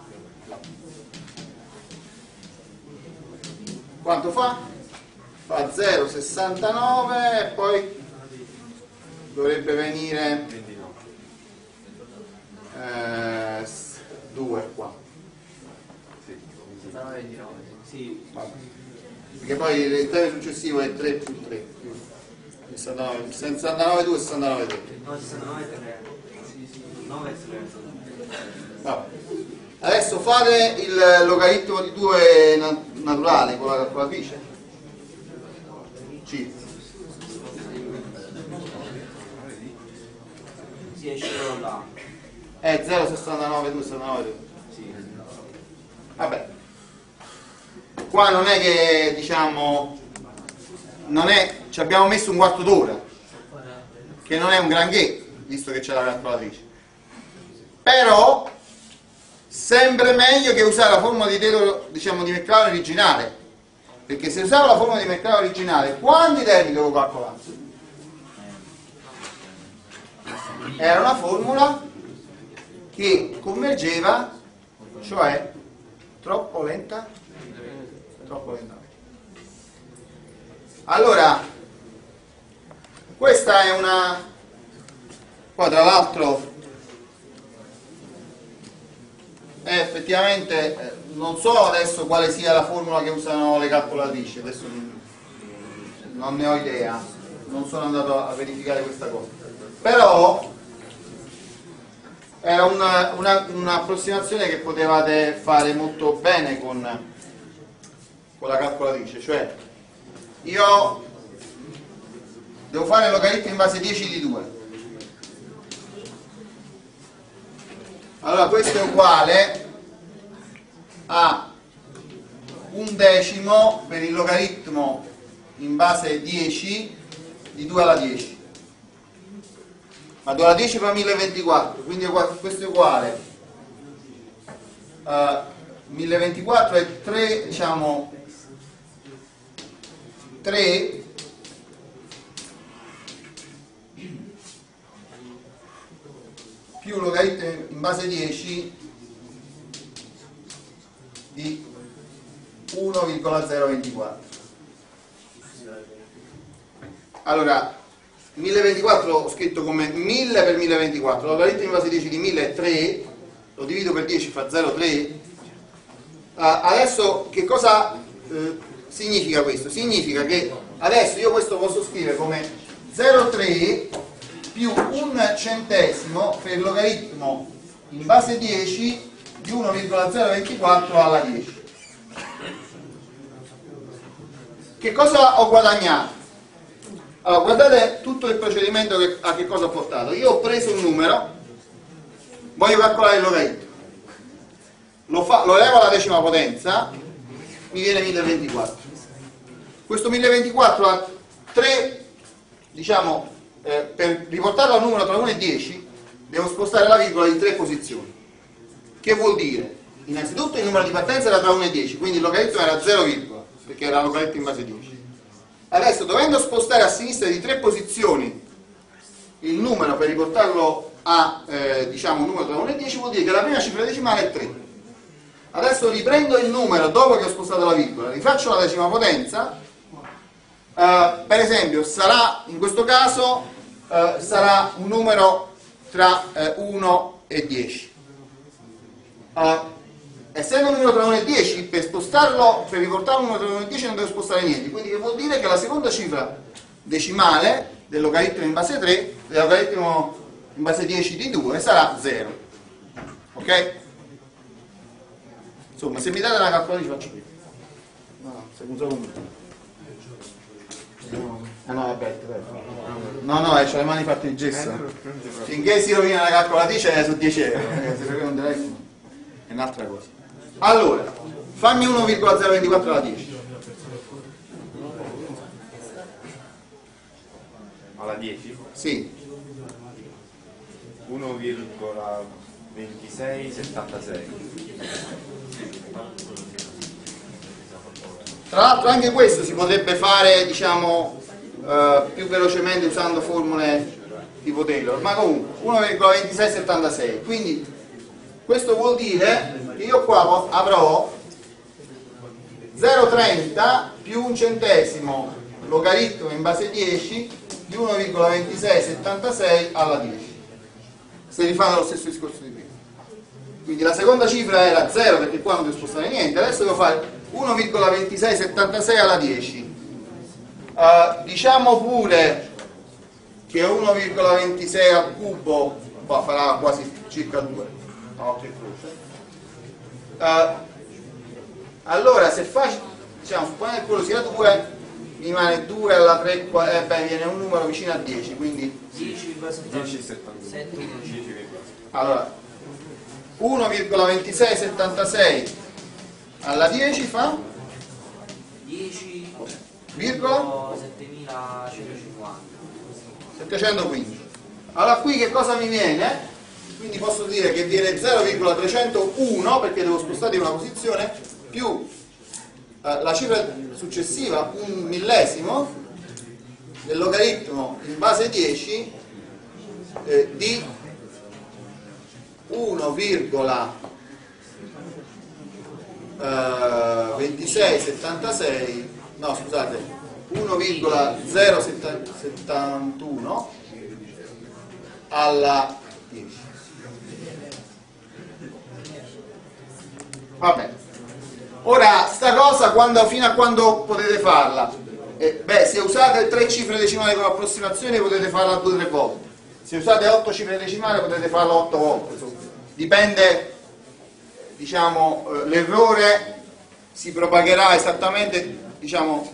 Speaker 1: Quanto fa? Fa 0,69 e poi dovrebbe venire 2 qua.
Speaker 3: Sì.
Speaker 1: Vabbè. Perché poi il termine successivo è 3 più 3. 69, 2, 69, 3.
Speaker 3: No, 69 3. 9 3.
Speaker 1: Vabbè. Adesso fate il logaritmo di 2 naturale con la calcolatrice. C.
Speaker 3: Si esce là.
Speaker 1: È 0,69, 2, 69, 3.
Speaker 3: Sì.
Speaker 1: Vabbè. Qua non è che diciamo non è, ci abbiamo messo un quarto d'ora, che non è un granché visto che c'è la calcolatrice, però sempre meglio che usare la formula di Taylor, diciamo, di Maclaurin originale, perché se usavo la formula di Maclaurin originale quanti termini devo calcolare? Era una formula che convergeva, cioè troppo lenta. Allora, questa è una, qua tra l'altro effettivamente non so adesso quale sia la formula che usano le calcolatrici, adesso non ne ho idea, non sono andato a verificare questa cosa, però era un'approssimazione che potevate fare molto bene con la calcolatrice, cioè io devo fare il logaritmo in base 10 di 2. Allora questo è uguale a 1/10 per il logaritmo in base 10 di 2 alla 10. Ma 2 alla 10 fa 1024, quindi questo è uguale a 1024 è 3, diciamo 3 più logaritmo in base 10 di 1,024. Allora 1024 ho scritto come 1000 per 1024, logaritmo in base 10 di 1000 è 3, lo divido per 10 fa 0,3. Adesso che cosa significa questo? Significa che adesso io questo posso scrivere come 0,3 più 1 centesimo per il logaritmo in base 10 di 1,024 alla 10. Che cosa ho guadagnato? Allora, guardate tutto il procedimento a che cosa ho portato. Io ho preso un numero, voglio calcolare il logaritmo, lo levo alla decima potenza, mi viene 1024. Questo 1024 ha 3, diciamo, per riportarlo al numero tra 1 e 10 devo spostare la virgola di 3 posizioni. Che vuol dire? Innanzitutto il numero di partenza era tra 1 e 10, quindi il logaritmo era 0, perché era logaritmo in base 10. Adesso, dovendo spostare a sinistra di 3 posizioni il numero per riportarlo a diciamo un numero tra 1 e 10, vuol dire che la prima cifra decimale è 3. Adesso riprendo il numero dopo che ho spostato la virgola, rifaccio la decima potenza, per esempio sarà, in questo caso sarà un numero tra 1 e 10. Essendo un numero tra 1 e 10, per spostarlo, per riportare un numero tra 1 e 10 non devo spostare niente, quindi che vuol dire che la seconda cifra decimale del logaritmo in base 3, del logaritmo in base 10 di 2 sarà 0. Ok? Insomma, se mi date la calcolatrice faccio qui. No, se un secondo. Ah no, vabbè, no, c'ho le mani fatte di gesso. Finché si rovina la calcolatrice su 10 euro. Se rovina un telefono è un'altra cosa. Allora, fammi 1,024 alla 10.
Speaker 2: Alla 10?
Speaker 1: Sì.
Speaker 2: 1,2676.
Speaker 1: Tra l'altro anche questo si potrebbe fare, diciamo, più velocemente usando formule tipo Taylor, ma comunque 1,2676. Quindi questo vuol dire che io qua avrò 0,30 più un centesimo logaritmo in base 10 di 1,2676 alla 10. Se rifanno lo stesso discorso di prima. Quindi la seconda cifra era 0 perché qua non devo spostare niente, adesso devo fare 1,2676 alla 10. Diciamo pure che 1,26 al cubo qua farà quasi circa 2. No, che croce. Allora se faccio, diciamo, supponete che quello sia 2, mi rimane 2 alla 3, viene un numero vicino a 10, quindi
Speaker 2: 10,76.
Speaker 1: allora 1,2676 alla 10 fa
Speaker 3: 10
Speaker 1: virgola
Speaker 3: 7150.
Speaker 1: 715. Allora qui che cosa mi viene? Quindi posso dire che viene 0,301 perché devo spostare di una posizione più la cifra successiva, un millesimo del logaritmo in base 10 di 1,2676, no scusate, 1,071 alla 10. Vabbè. Ora, sta cosa fino a quando potete farla? Se usate 3 cifre decimali come approssimazione potete farla 2 o 3 volte. Se usate 8 cifre decimali potete farla 8 volte. Insomma. Dipende, diciamo, l'errore si propagherà esattamente, diciamo,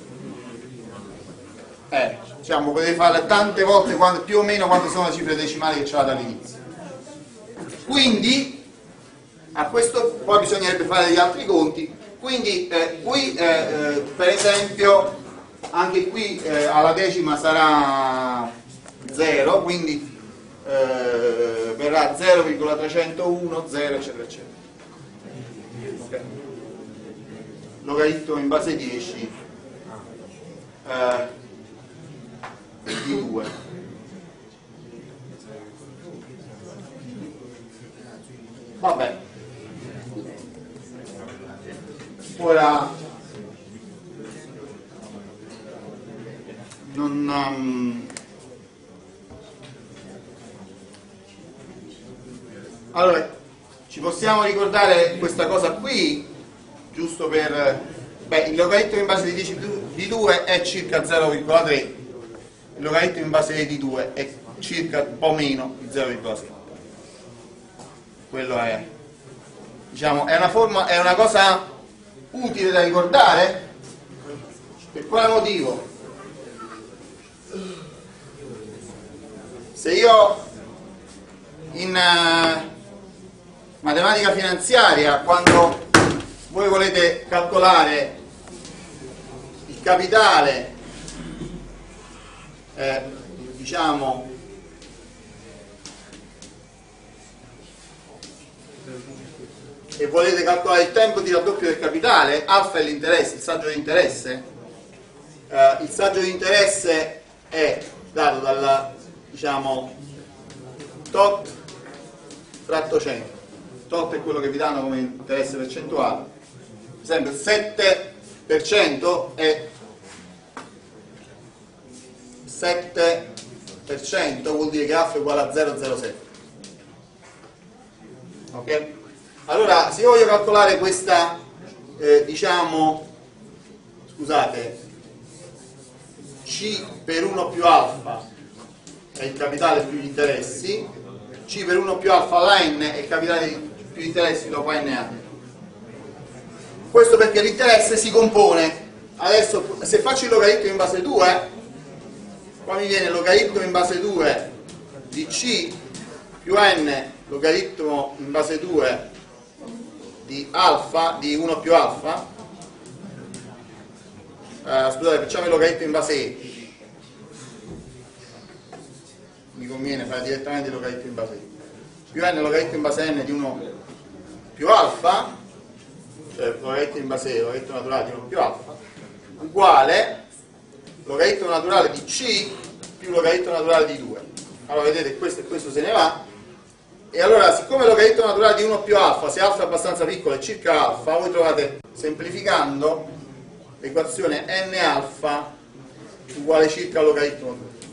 Speaker 1: potete farle tante volte più o meno quando sono le cifre decimali che c'avete all'inizio. Quindi a questo poi bisognerebbe fare degli altri conti, quindi qui per esempio anche qui alla decima sarà 0, quindi verrà 0,301 0 eccetera eccetera. Okay. Logaritmo in base 10 di 2. Vabbè, ora allora ci possiamo ricordare questa cosa qui giusto per il logaritmo in base di 10 di 2 è circa 0,3, il logaritmo in base di 2 è circa un po' meno di 0,6. Quello è, diciamo, è una cosa utile da ricordare. Per quale motivo? Se io in matematica finanziaria, quando voi volete calcolare il capitale, diciamo e volete calcolare il tempo di raddoppio del capitale, alfa è l'interesse, il saggio di interesse. Il saggio di interesse è dato dal, diciamo, tot fratto 100. Tot è quello che vi danno come interesse percentuale. Per esempio il 7% è 7%, vuol dire che alfa è uguale a 0,07. Ok? Allora, se io voglio calcolare questa, diciamo, scusate, C per 1 più alfa è il capitale più gli interessi, C per 1 più alfa alla n è il capitale più gli interessi dopo n. Questo perché l'interesse si compone. Adesso se faccio il logaritmo in base 2, qua mi viene il logaritmo in base 2 di C più n logaritmo in base 2 di alfa, di 1 più alfa. Scusate, facciamo il logaritmo in base E. Mi conviene fare direttamente il logaritmo in base E. Più n logaritmo in base n di 1 più alfa, cioè logaritmo in base E, logaritmo naturale di 1 più alfa, uguale logaritmo naturale di C più logaritmo naturale di 2. Allora vedete, questo e questo se ne va, e allora siccome il logaritmo naturale di 1 più alfa, se alfa è abbastanza piccolo, è circa alfa, voi trovate, semplificando, l'equazione n alfa uguale circa al logaritmo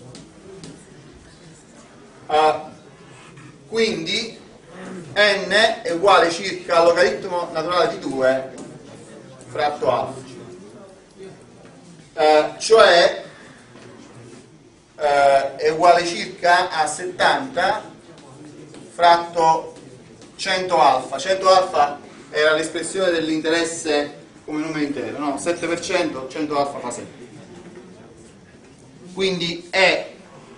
Speaker 1: 2. Quindi n è uguale circa al logaritmo naturale di 2 fratto alfa. Cioè è uguale circa a 70 fratto 100 alfa. 100 alfa era l'espressione dell'interesse come numero intero, no? 7%, 100 alfa fa 7. Quindi è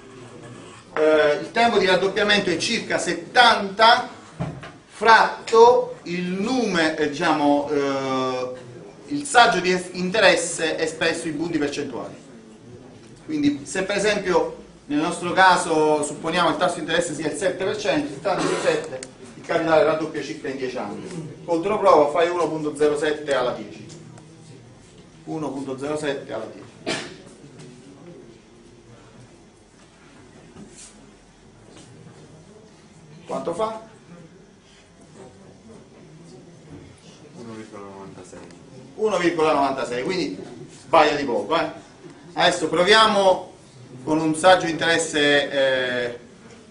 Speaker 1: il tempo di raddoppiamento è circa 70 fratto il numero, il saggio di interesse espresso in punti percentuali. Quindi se per esempio nel nostro caso supponiamo il tasso di interesse sia il 7%, il tasso di 7, il capitale raddoppia circa in 10 anni. Controprova, fai 1.07 alla 10. 1.07 alla 10. Quanto fa? 1,96, quindi sbaglia di poco. Adesso proviamo con un saggio di interesse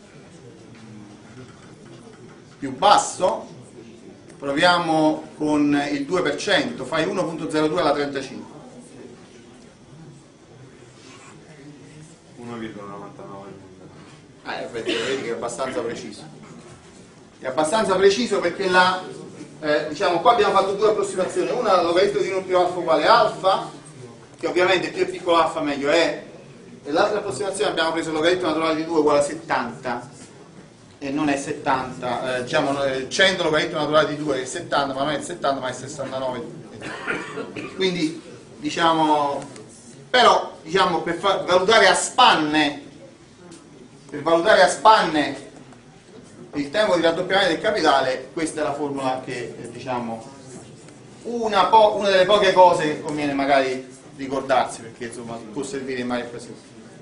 Speaker 1: più basso, proviamo con il 2%, fai 1.02 alla 35.
Speaker 2: 1,99.
Speaker 1: Vedi che è abbastanza preciso. È abbastanza preciso perché la, diciamo, qua abbiamo fatto due approssimazioni, una logaritmo di 1 più alfa uguale alfa, che ovviamente più è piccolo alfa meglio è, e l'altra approssimazione abbiamo preso il logaritmo naturale di 2 uguale a 70, e non è 70, diciamo 100 logaritmo naturale di 2 è 70, ma non è 70 ma è 69. Quindi diciamo, però diciamo per valutare a spanne, il tempo di raddoppiamento del capitale, questa è la formula che diciamo una delle poche cose che conviene magari ricordarsi, perché insomma può servire in varie occasioni.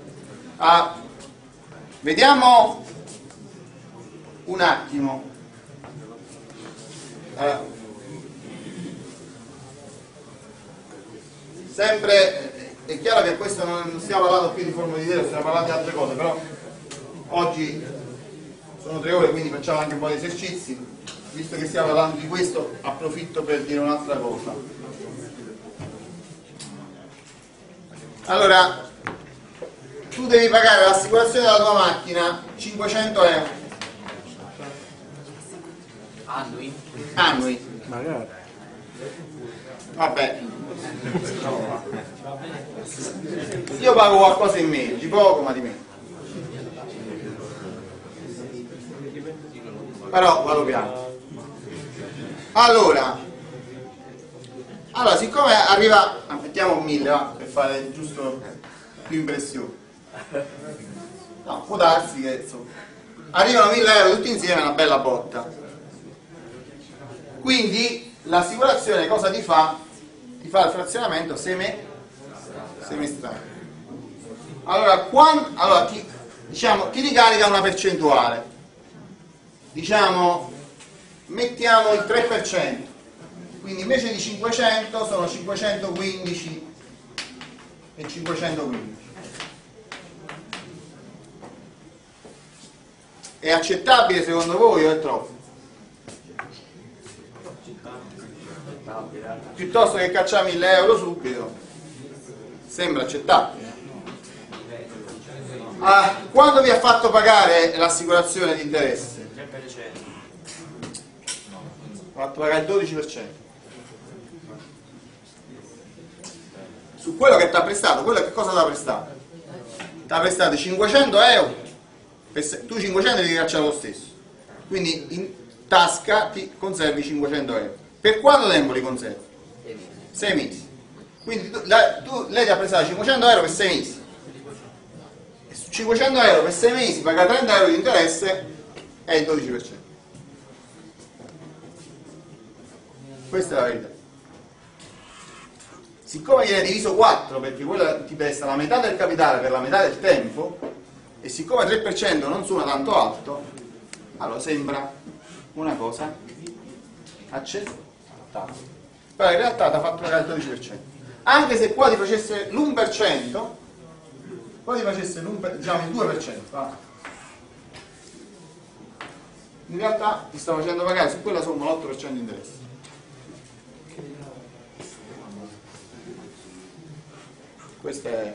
Speaker 1: Vediamo un attimo, sempre è chiaro che questo non stiamo parlando più di formule di Taylor, stiamo parlando di altre cose, però oggi sono 3 ore, quindi facciamo anche un po' di esercizi. Visto che stiamo parlando di questo, approfitto per dire un'altra cosa. Allora, tu devi pagare l'assicurazione della tua macchina 500 euro annui.
Speaker 4: Magari.
Speaker 1: Vabbè, io pago qualcosa in meno, di poco ma di meno, però vado piano. Allora siccome arriva, mettiamo 1000 per fare giusto più impressione, no, può darsi che insomma arrivano 1000 euro tutti insieme, una bella botta. Quindi l'assicurazione cosa ti fa? Ti fa il frazionamento semestrale. Allora, ti ricarica una percentuale, diciamo mettiamo il 3%, quindi invece di 500 sono 515 e 515. È accettabile secondo voi o è troppo? Piuttosto che cacciare 1000 euro subito, sembra accettabile. quando vi ha fatto pagare l'assicurazione di interesse?
Speaker 3: 3%.
Speaker 1: Ha fatto pagare il 12%. Su quello che ti ha prestato, quello che cosa ti ha prestato? Ti ha prestato 500 euro, tu 500 li caccia lo stesso, quindi in tasca ti conservi 500 euro. Per quanto tempo li conservi? 6 mesi. Quindi lei ti ha prestato 500 euro per 6 mesi. E su 500 euro per 6 mesi paga 30 euro di interesse, è il 12%. Questa è la verità. Siccome viene diviso 4 perché quella ti presta la metà del capitale per la metà del tempo, e siccome 3% non suona tanto alto, allora sembra una cosa accettata. Però in realtà ti ha fatto pagare il 12%. Anche se qua ti facesse l'1%, qua ti facesse diciamo il 2%, in realtà ti sta facendo pagare su quella somma l'8% di interesse. Questo è,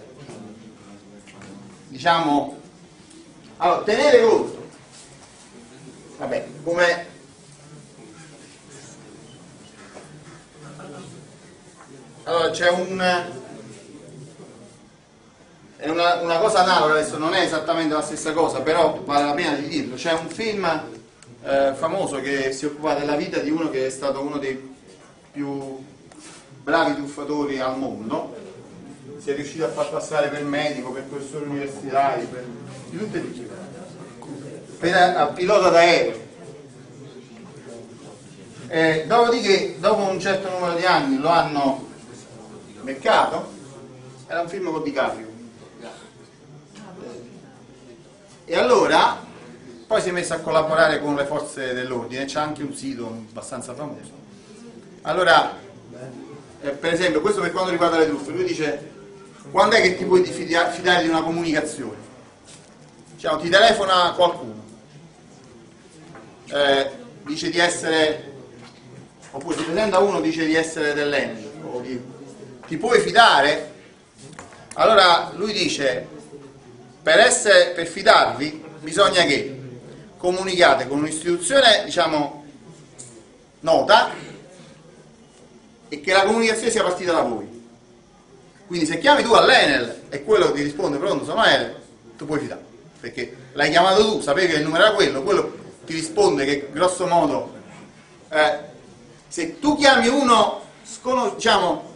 Speaker 1: diciamo, allora tenere conto, vabbè, come allora c'è è una cosa analoga, adesso non è esattamente la stessa cosa, però vale la pena di dirlo. C'è un film famoso che si occupa della vita di uno che è stato uno dei più bravi truffatori al mondo. Si è riuscito a far passare per medico, per professore universitario, di tutte e tutte, per pilota d'aereo. Dopodiché, dopo un certo numero di anni, lo hanno beccato. Era un film con DiCaprio. E allora poi si è messo a collaborare con le forze dell'ordine, c'è anche un sito abbastanza famoso. Allora, per esempio, questo per quanto riguarda le truffe, lui dice: quando è che ti puoi fidare di una comunicazione? Diciamo, ti telefona qualcuno, dice di essere, oppure si presenta uno, dice di essere dell'ENI, ti puoi fidare? Allora lui dice: per fidarvi bisogna che comunicate con un'istituzione, diciamo, nota, e che la comunicazione sia partita da voi. Quindi se chiami tu all'Enel e quello ti risponde: pronto, sono Enel, tu puoi fidare, perché l'hai chiamato tu, sapevi che il numero era quello ti risponde che grosso modo, se tu chiami uno diciamo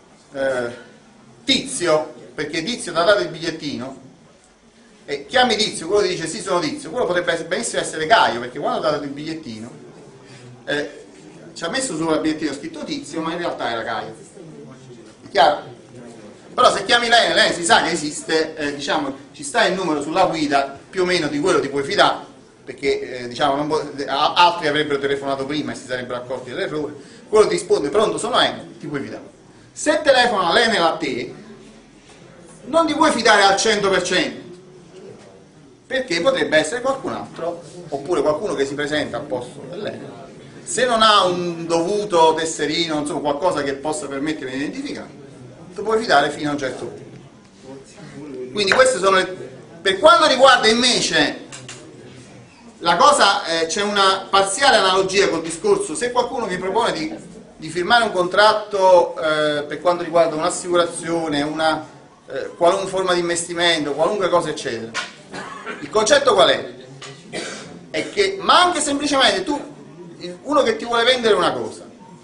Speaker 1: Tizio, perché Tizio ti ha dato il bigliettino, e chiami Tizio, quello ti dice sì, sono Tizio, quello potrebbe benissimo essere Caio, perché quando ti ha dato il bigliettino ci ha messo sopra il bigliettino scritto Tizio, ma in realtà era Caio. È chiaro? Però se chiami lei si sa che esiste, diciamo, ci sta il numero sulla guida, più o meno di quello ti puoi fidare, perché diciamo, altri avrebbero telefonato prima e si sarebbero accorti dell'errore. Quello ti risponde: pronto, sono Enel, ti puoi fidare. Se telefona l'Enel a te, non ti puoi fidare al 100%, perché potrebbe essere qualcun altro, oppure qualcuno che si presenta al posto dell'Enel. Se non ha un dovuto tesserino, insomma qualcosa che possa permettere di identificare, ti puoi fidare fino a un certo punto. Quindi queste sono per quanto riguarda invece la cosa, c'è una parziale analogia col discorso: se qualcuno vi propone di firmare un contratto per quanto riguarda un'assicurazione, una qualunque forma di investimento, qualunque cosa eccetera, il concetto qual è? È che, ma anche semplicemente uno che ti vuole vendere una cosa,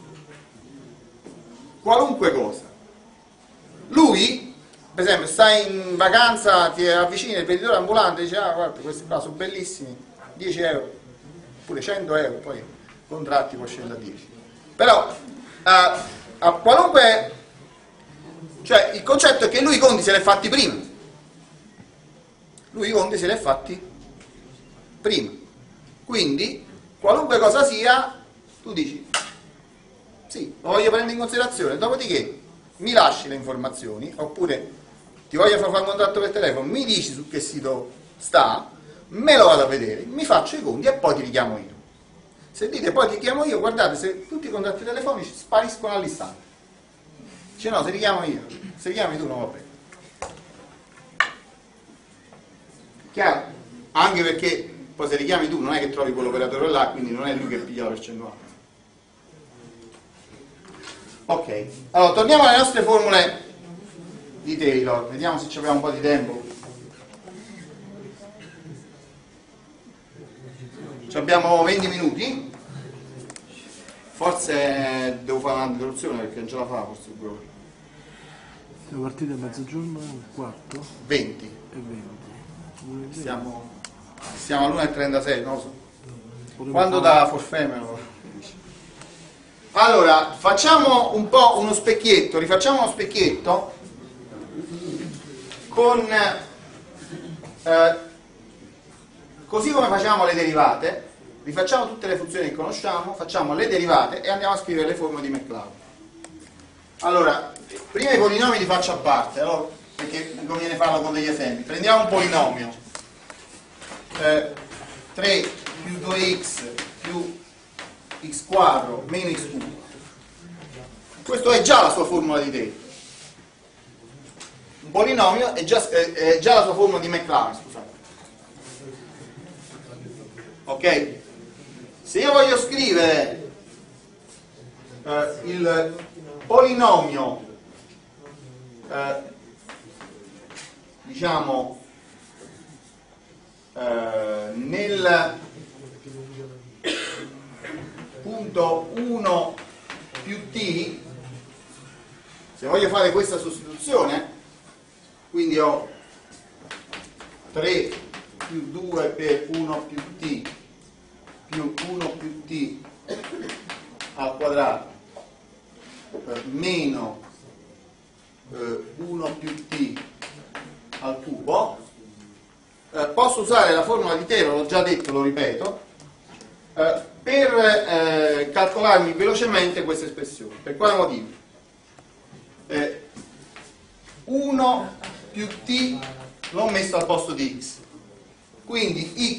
Speaker 1: qualunque cosa, lui, per esempio, stai in vacanza, ti avvicini il venditore ambulante e dice: ah, guarda, questi qua sono bellissimi, 10 euro, oppure 100 euro, poi i contratti può scendere a 10. Però, a qualunque, cioè il concetto è che lui i conti se li ha fatti prima. Lui i conti se li ha fatti prima. Quindi, qualunque cosa sia, tu dici: sì, lo voglio prendere in considerazione, dopodiché mi lasci le informazioni, oppure ti voglio fare un contratto per telefono, mi dici su che sito sta, me lo vado a vedere, mi faccio i conti e poi ti richiamo io. Se dite poi ti chiamo io, guardate, se tutti i contratti telefonici spariscono all'istante. Dice: no, se richiamo io, se chiami tu non va bene. Chiaro? Anche perché poi se li chiami tu non è che trovi quell'operatore là, quindi non è lui che piglia la percentuale. Ok, allora torniamo alle nostre formule di Taylor, vediamo se ci abbiamo un po' di tempo. Ci abbiamo 20 minuti, forse devo fare un'introduzione perché non ce la fa forse due ore.
Speaker 4: Siamo partiti a mezzogiorno, un quarto
Speaker 1: 20.
Speaker 4: e 20.
Speaker 1: Siamo all'1:36, non lo so.
Speaker 4: Volevo
Speaker 1: Quando
Speaker 4: fare-
Speaker 1: da forfè me lo dice. Allora, facciamo un po' uno specchietto, rifacciamo uno specchietto con così come facciamo le derivate, rifacciamo tutte le funzioni che conosciamo, facciamo le derivate e andiamo a scrivere le formule di Maclaurin. Allora, prima i polinomi li faccio a parte, allora, perché mi conviene farlo con degli esempi. Prendiamo un polinomio 3 più 2x più x quadro meno x cubo. Questo è già la sua formula di Taylor. Un polinomio è già la sua formula di Maclaurin, scusate. Ok? Se io voglio scrivere il polinomio diciamo nel punto 1 più t, se voglio fare questa sostituzione, quindi ho 3 più 2 per 1 più t più 1 più t al quadrato meno 1 più t al cubo, posso usare la formula di Taylor, l'ho già detto, lo ripeto, per calcolarmi velocemente questa espressione. Per quale motivo? 1 più t l'ho messo al posto di x, quindi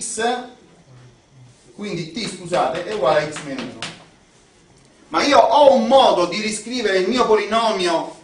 Speaker 1: t scusate, è uguale a x meno 1. Ma io ho un modo di riscrivere il mio polinomio,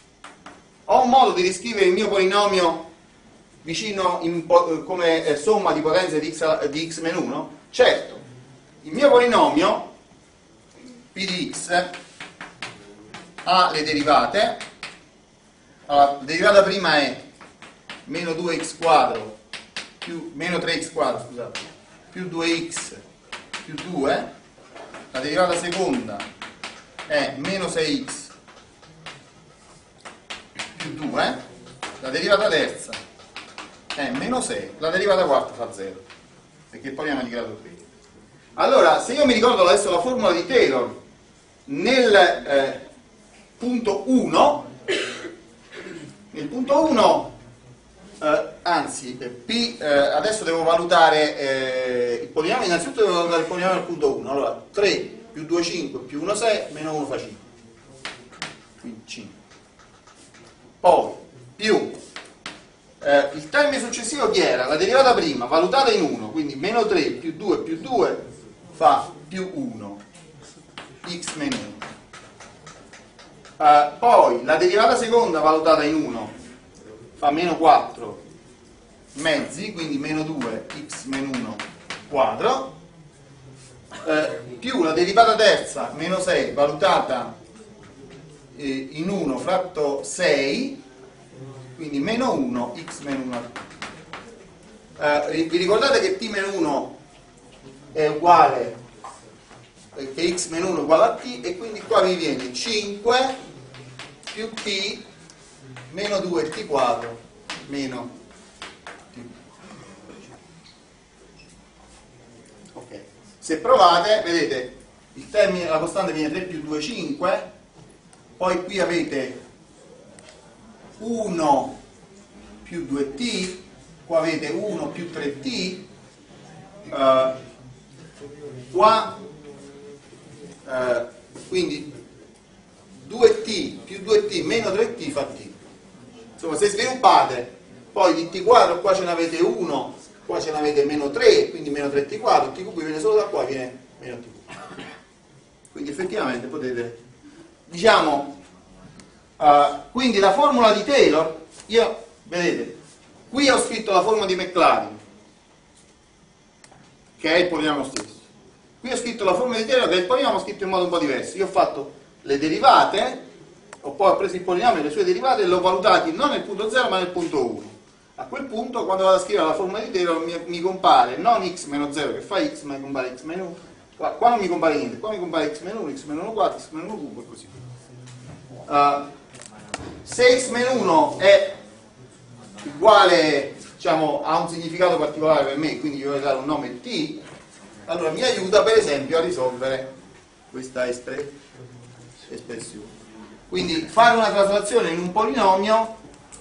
Speaker 1: vicino come somma di potenze di x meno 1? Certo, il mio polinomio p di x ha le derivate. Allora, la derivata prima è meno 2x quadro più meno 3x quadro, scusate, più 2x più 2. La derivata seconda è meno 6x più 2. La derivata terza è meno 6. La derivata quarta fa 0, perché il polinomio è di grado 3. Allora, se io mi ricordo adesso la formula di Taylor nel punto 1, anzi, P, adesso devo valutare il polinomio, innanzitutto devo valutare il polinomio al punto 1. Allora, 3 più 2 5 più 1 6 meno 1 fa 5. Quindi 5. Poi, più il termine successivo chi era? La derivata prima, valutata in 1, quindi meno 3 più 2 fa più 1, x meno 1. Poi la derivata seconda valutata in 1 fa meno 4 mezzi, quindi meno 2 x meno 1 quadro, più la derivata terza meno 6 valutata in 1 fratto 6, quindi meno 1 x meno 1 al cubo. Vi ricordate che t meno 1 è uguale, che x meno 1 è uguale a t, e quindi qua vi viene 5 più t meno 2 t quadro meno t. Ok, se provate vedete il termine, la costante viene 3 più 2 5, poi qui avete 1 più 2t, qua avete 1 più 3t, qua quindi 2t più 2t meno 3t fa t. Insomma, se sviluppate poi di t quadro, qua ce ne avete 1, qua ce ne avete meno 3, quindi meno 3t quadro, t cubo viene solo da qua, viene meno t cubo. Quindi effettivamente potete, diciamo, quindi la formula di Taylor, io, vedete, qui ho scritto la formula di Maclaurin, che è il polinomio stesso. Qui ho scritto la formula di teorema che è il polinomio scritto in modo un po' diverso. Io ho fatto le derivate, poi ho preso il polinomio e le sue derivate e l'ho valutati non nel punto 0 ma nel punto 1. A quel punto, quando vado a scrivere la formula di teorema, mi compare non x meno 0 che fa x, ma mi compare x meno 1. Qua non mi compare niente, qua mi compare x meno 1, x meno 1 quarto, x meno 1 cubo e così via. Se x meno 1 è uguale, diciamo, ha un significato particolare per me, quindi io voglio dare un nome t, allora mi aiuta per esempio a risolvere questa espressione. Quindi fare una traslazione in un polinomio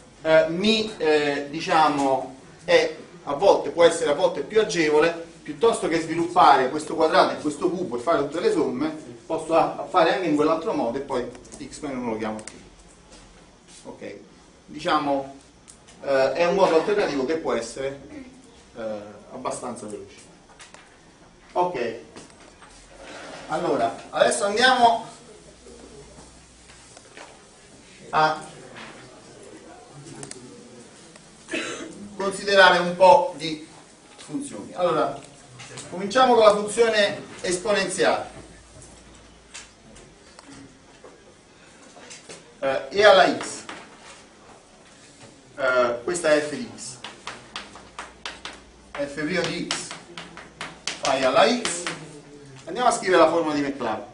Speaker 1: diciamo, a volte può essere a volte più agevole, piuttosto che sviluppare questo quadrato e questo cubo e fare tutte le somme, posso fare anche in quell'altro modo e poi x meno 1 lo chiamo t. Ok, diciamo è un modo alternativo che può essere abbastanza veloce. Ok, allora adesso andiamo a considerare un po' di funzioni. Allora, cominciamo con la funzione esponenziale. E alla x. Questa è f di x. f' di x fai alla x. Andiamo a scrivere la formula di Maclaurin.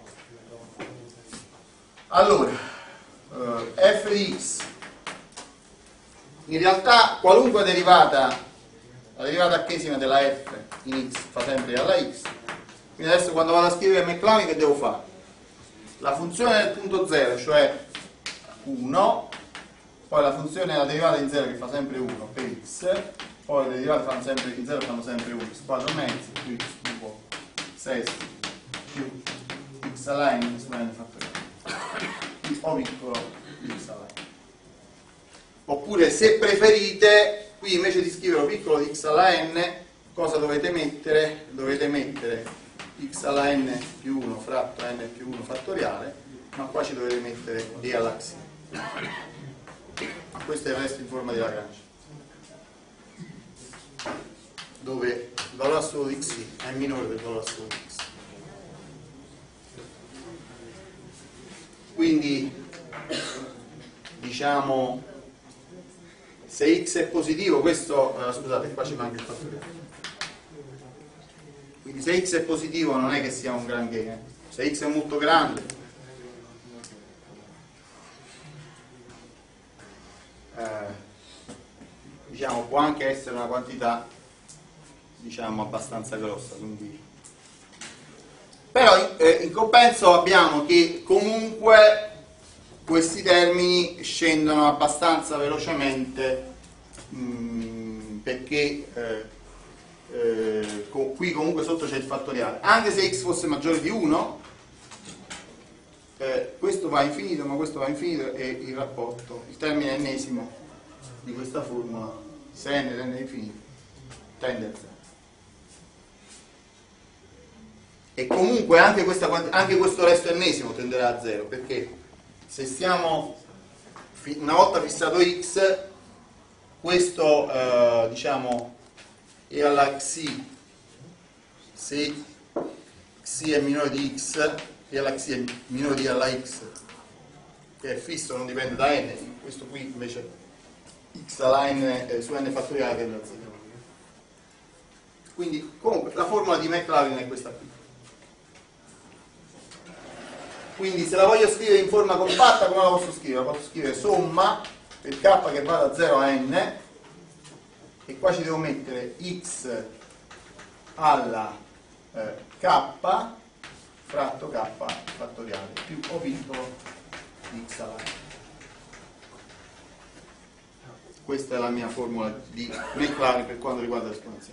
Speaker 1: Allora, f di x, in realtà qualunque derivata, la derivata h'esima della f in x fa sempre alla x. Quindi adesso quando vado a scrivere Maclaurin che devo fare? La funzione del punto 0, cioè 1, poi la funzione della derivata in 0 che fa sempre 1 per x, poi le derivate fanno sempre in 0 fanno sempre 1, quadro mezzo più x cubo sesti più x alla n su n fattoriale o piccolo x alla n. Oppure se preferite, qui invece di scrivere piccolo di x alla n, cosa dovete mettere? Dovete mettere x alla n più 1 fratto n più 1 fattoriale, ma qua ci dovete mettere d alla x. Questo è il resto in forma di Lagrange, dove il valore assoluto di x è minore del valore assoluto di x. Quindi diciamo, se x è positivo, questo scusate, qua ci manca il fattoriale. Quindi se x è positivo non è che sia un granché, se x è molto grande diciamo può anche essere una quantità, diciamo, abbastanza grossa, quindi. Però in compenso abbiamo che comunque questi termini scendono abbastanza velocemente, perché qui comunque sotto c'è il fattoriale. Anche se x fosse maggiore di 1, questo va infinito, ma questo va infinito e il rapporto, il termine ennesimo di questa formula, se n tende a infinito, tende a 0. E comunque anche questo resto ennesimo tenderà a 0, perché se stiamo, una volta fissato x, questo diciamo e alla xi, se xi è minore di x e alla xi è minore di alla x, che è fisso, non dipende da n, questo qui invece x alla n su n fattoriale tende a 0. Quindi comunque la formula di Maclaurin è questa qui. Quindi se la voglio scrivere in forma compatta, come la posso scrivere? La posso scrivere somma per k che va da 0 a n, e qua ci devo mettere x alla k fratto k fattoriale più o piccolo di x alla n. Questa è la mia formula di Maclaurin per quanto riguarda l'esponenziale.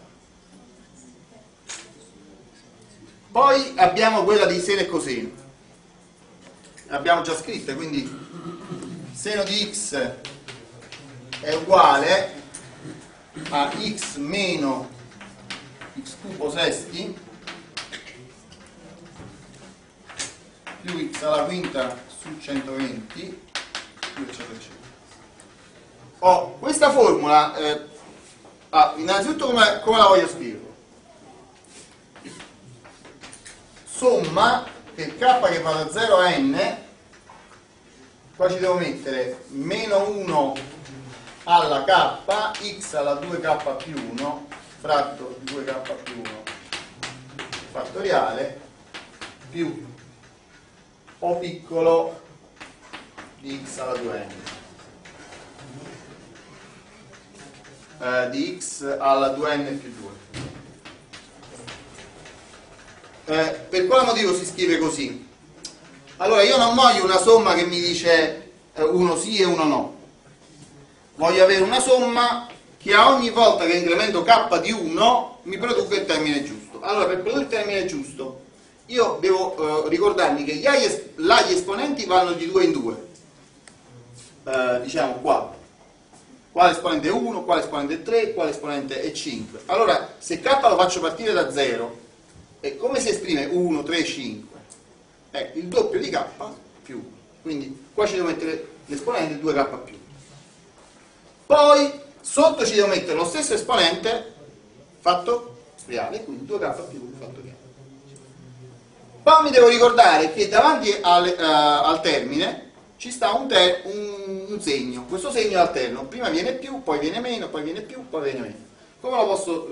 Speaker 1: Poi abbiamo quella di seno e coseno. L'abbiamo già scritta, quindi seno di x è uguale a x meno x cubo sesti più x alla quinta su 120 più eccetera eccetera. Questa formula innanzitutto come la voglio scrivere? somma per k che va da 0 a n, qua ci devo mettere meno 1 alla k, x alla 2k più 1 fratto 2k più 1 fattoriale più o piccolo di x alla 2n di x alla 2n più 2. Per quale motivo si scrive così? Allora, io non voglio una somma che mi dice uno sì e uno no. Voglio avere una somma che a ogni volta che incremento k di 1 mi produca il termine giusto. Allora, per produrre il termine giusto io devo ricordarmi che gli esponenti vanno di 2 in 2. Diciamo qua. Quale esponente è 1, quale esponente è 3, quale esponente è 5. Allora, se k lo faccio partire da 0, e come si esprime 1, 3, 5? È il doppio di k più 1. Quindi qua ci devo mettere l'esponente 2k più 1. Poi sotto ci devo mettere lo stesso esponente fattoriale, quindi 2k più 1 fattoriale. Poi mi devo ricordare che davanti al termine ci sta un segno. Questo segno è alterno. Prima viene più, poi viene meno, poi viene più, poi viene meno. Come lo posso,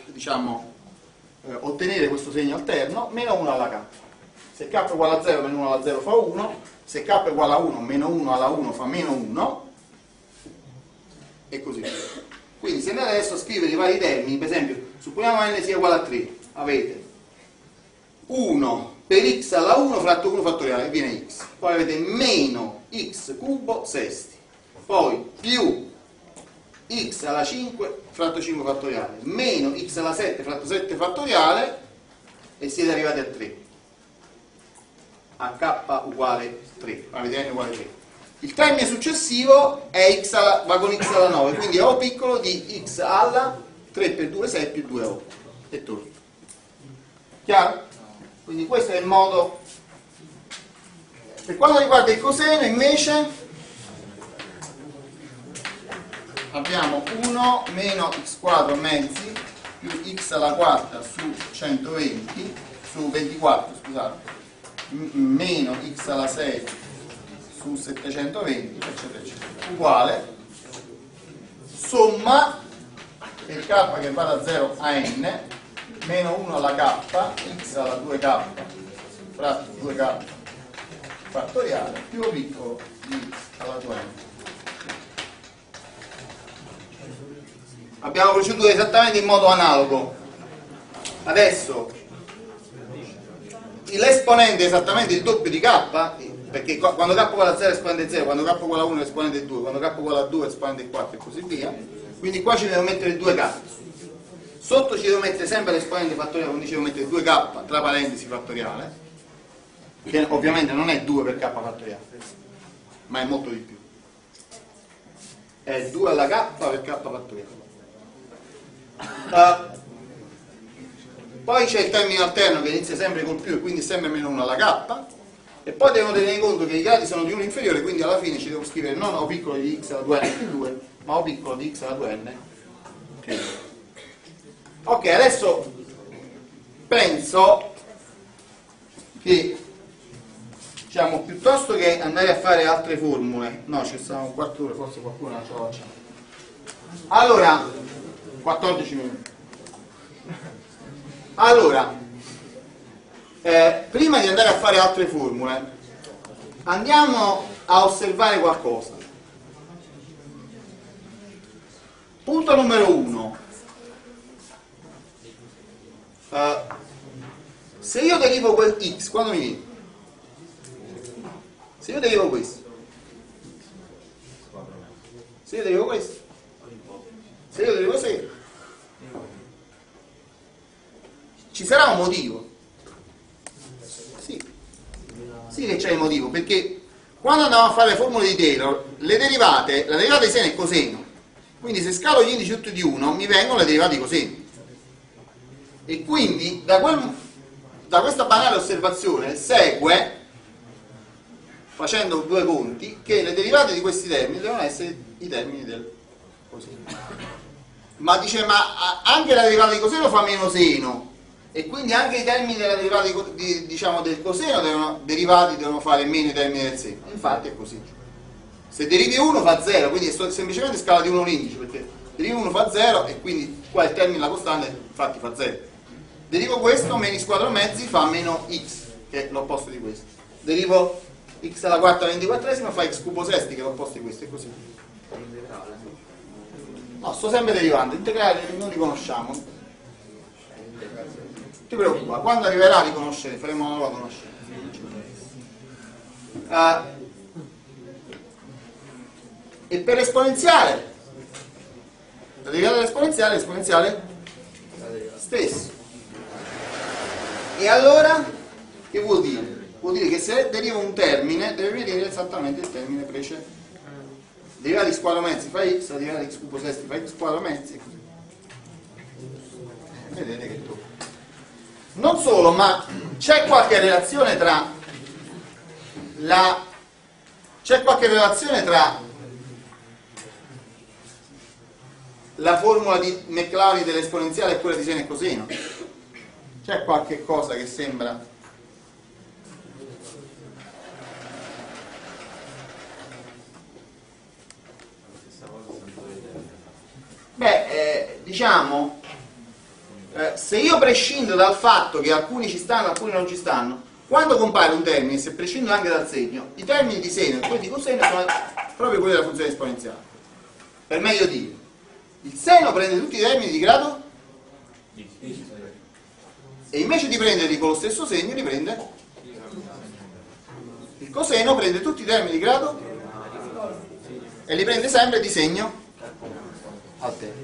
Speaker 1: ottenere questo segno alterno? Meno 1 alla k. Se k è uguale a 0, meno 1 alla 0 fa 1. Se k è uguale a 1, meno 1 alla 1 fa meno 1. E così via. Quindi se noi adesso scrivere i vari termini, per esempio, supponiamo n sia uguale a 3, avete 1 per x alla 1 fratto 1 fattoriale, viene x. Poi avete meno x cubo sesti. Poi più x alla 5 fratto 5 fattoriale, meno x alla 7 fratto 7 fattoriale, e siete arrivati a 3. A k uguale 3, avete n uguale 3. Il termine successivo è va con x alla 9, quindi è o piccolo di x alla 3 per 2 6 più 2 8. E torna. Chiaro? Quindi questo è il modo. Per quanto riguarda il coseno invece abbiamo 1 meno x quadro mezzi più x alla quarta su 120 su 24, scusate, meno x alla 6 su 720 eccetera eccetera, uguale somma per k che va da 0 a n meno 1 alla k, x alla 2k fratto 2k fattoriale più o piccolo di x alla 2n. Abbiamo proceduto esattamente in modo analogo. Adesso l'esponente è esattamente il doppio di k, perché quando k uguale a 0 l'esponente è 0, quando k uguale a 1 l'esponente è 2, quando k uguale a 2 l'esponente è 4 e così via. Quindi qua ci devo mettere il 2k. Sotto ci devo mettere sempre l'esponente fattoriale, quindi ci devo mettere 2k tra parentesi fattoriale, che ovviamente non è 2 per k fattoriale, ma è molto di più. È 2 alla k per k fattoriale. Poi c'è il termine alterno che inizia sempre col più e quindi sempre meno 1 alla k, e poi devo tenere conto che i gradi sono di 1 inferiore, quindi alla fine ci devo scrivere non o piccolo di x alla 2n più 2, ma o piccolo di x alla 2n più 2. Ok, adesso penso che, diciamo, piuttosto che andare a fare altre formule, no, ci stanno un quarto d'ora, forse qualcuno non ce la facciamo. Allora, 14 minuti. Allora, prima di andare a fare altre formule, andiamo a osservare qualcosa. Punto numero 1. Se io derivo quel x, quando mi viene? Se io derivo questo, se io derivo questo, se io derivo questo, ci sarà un motivo? Sì, sì che c'è il motivo, perché quando andiamo a fare le formule di Taylor, le derivate, la derivata di seno è coseno, quindi se scalo gli indici tutti di 1 mi vengono le derivate di coseno. E quindi da questa banale osservazione segue, facendo due conti, che le derivate di questi termini devono essere i termini del coseno. Ma dice, ma anche la derivata di coseno fa meno seno, e quindi anche i termini della derivata diciamo, del coseno derivati devono fare meno i termini del seno. Infatti è così. Se derivi 1 fa 0, quindi è semplicemente scala di 1 l'indice, perché derivi 1 fa 0 e quindi qua il termine della costante infatti fa 0. Derivo questo, meno x quadro mezzi fa meno x, che è l'opposto di questo. Derivo x alla quarta 24esima fa x cubo sesti, che è l'opposto di questo, e così. No, sto sempre derivando, integrali non li conosciamo. Non ti preoccupa, quando arriverà a riconoscere, faremo una nuova conoscenza. E per l'esponenziale, la derivata dell'esponenziale, l'esponenziale stesso. E allora, che vuol dire? Vuol dire che se deriva un termine, deve vedere esattamente il termine precedente. Derivata di x quadro mezzi fa x, la derivata di x cubo sesti fa x quadro mezzi, e così. Vedete che tu. Non solo, ma c'è qualche relazione tra la formula di Maclaurin dell'esponenziale e quella di seno e coseno. C'è qualche cosa che sembra diciamo se io prescindo dal fatto che alcuni ci stanno, alcuni non ci stanno, quando compare un termine, se prescindo anche dal segno, i termini di seno e quelli di coseno sono proprio quelli della funzione esponenziale. Per meglio dire, il seno prende tutti i termini di grado e invece di prenderli con lo stesso segno li prende il coseno, prende tutti i termini di grado e li prende sempre di segno alterno.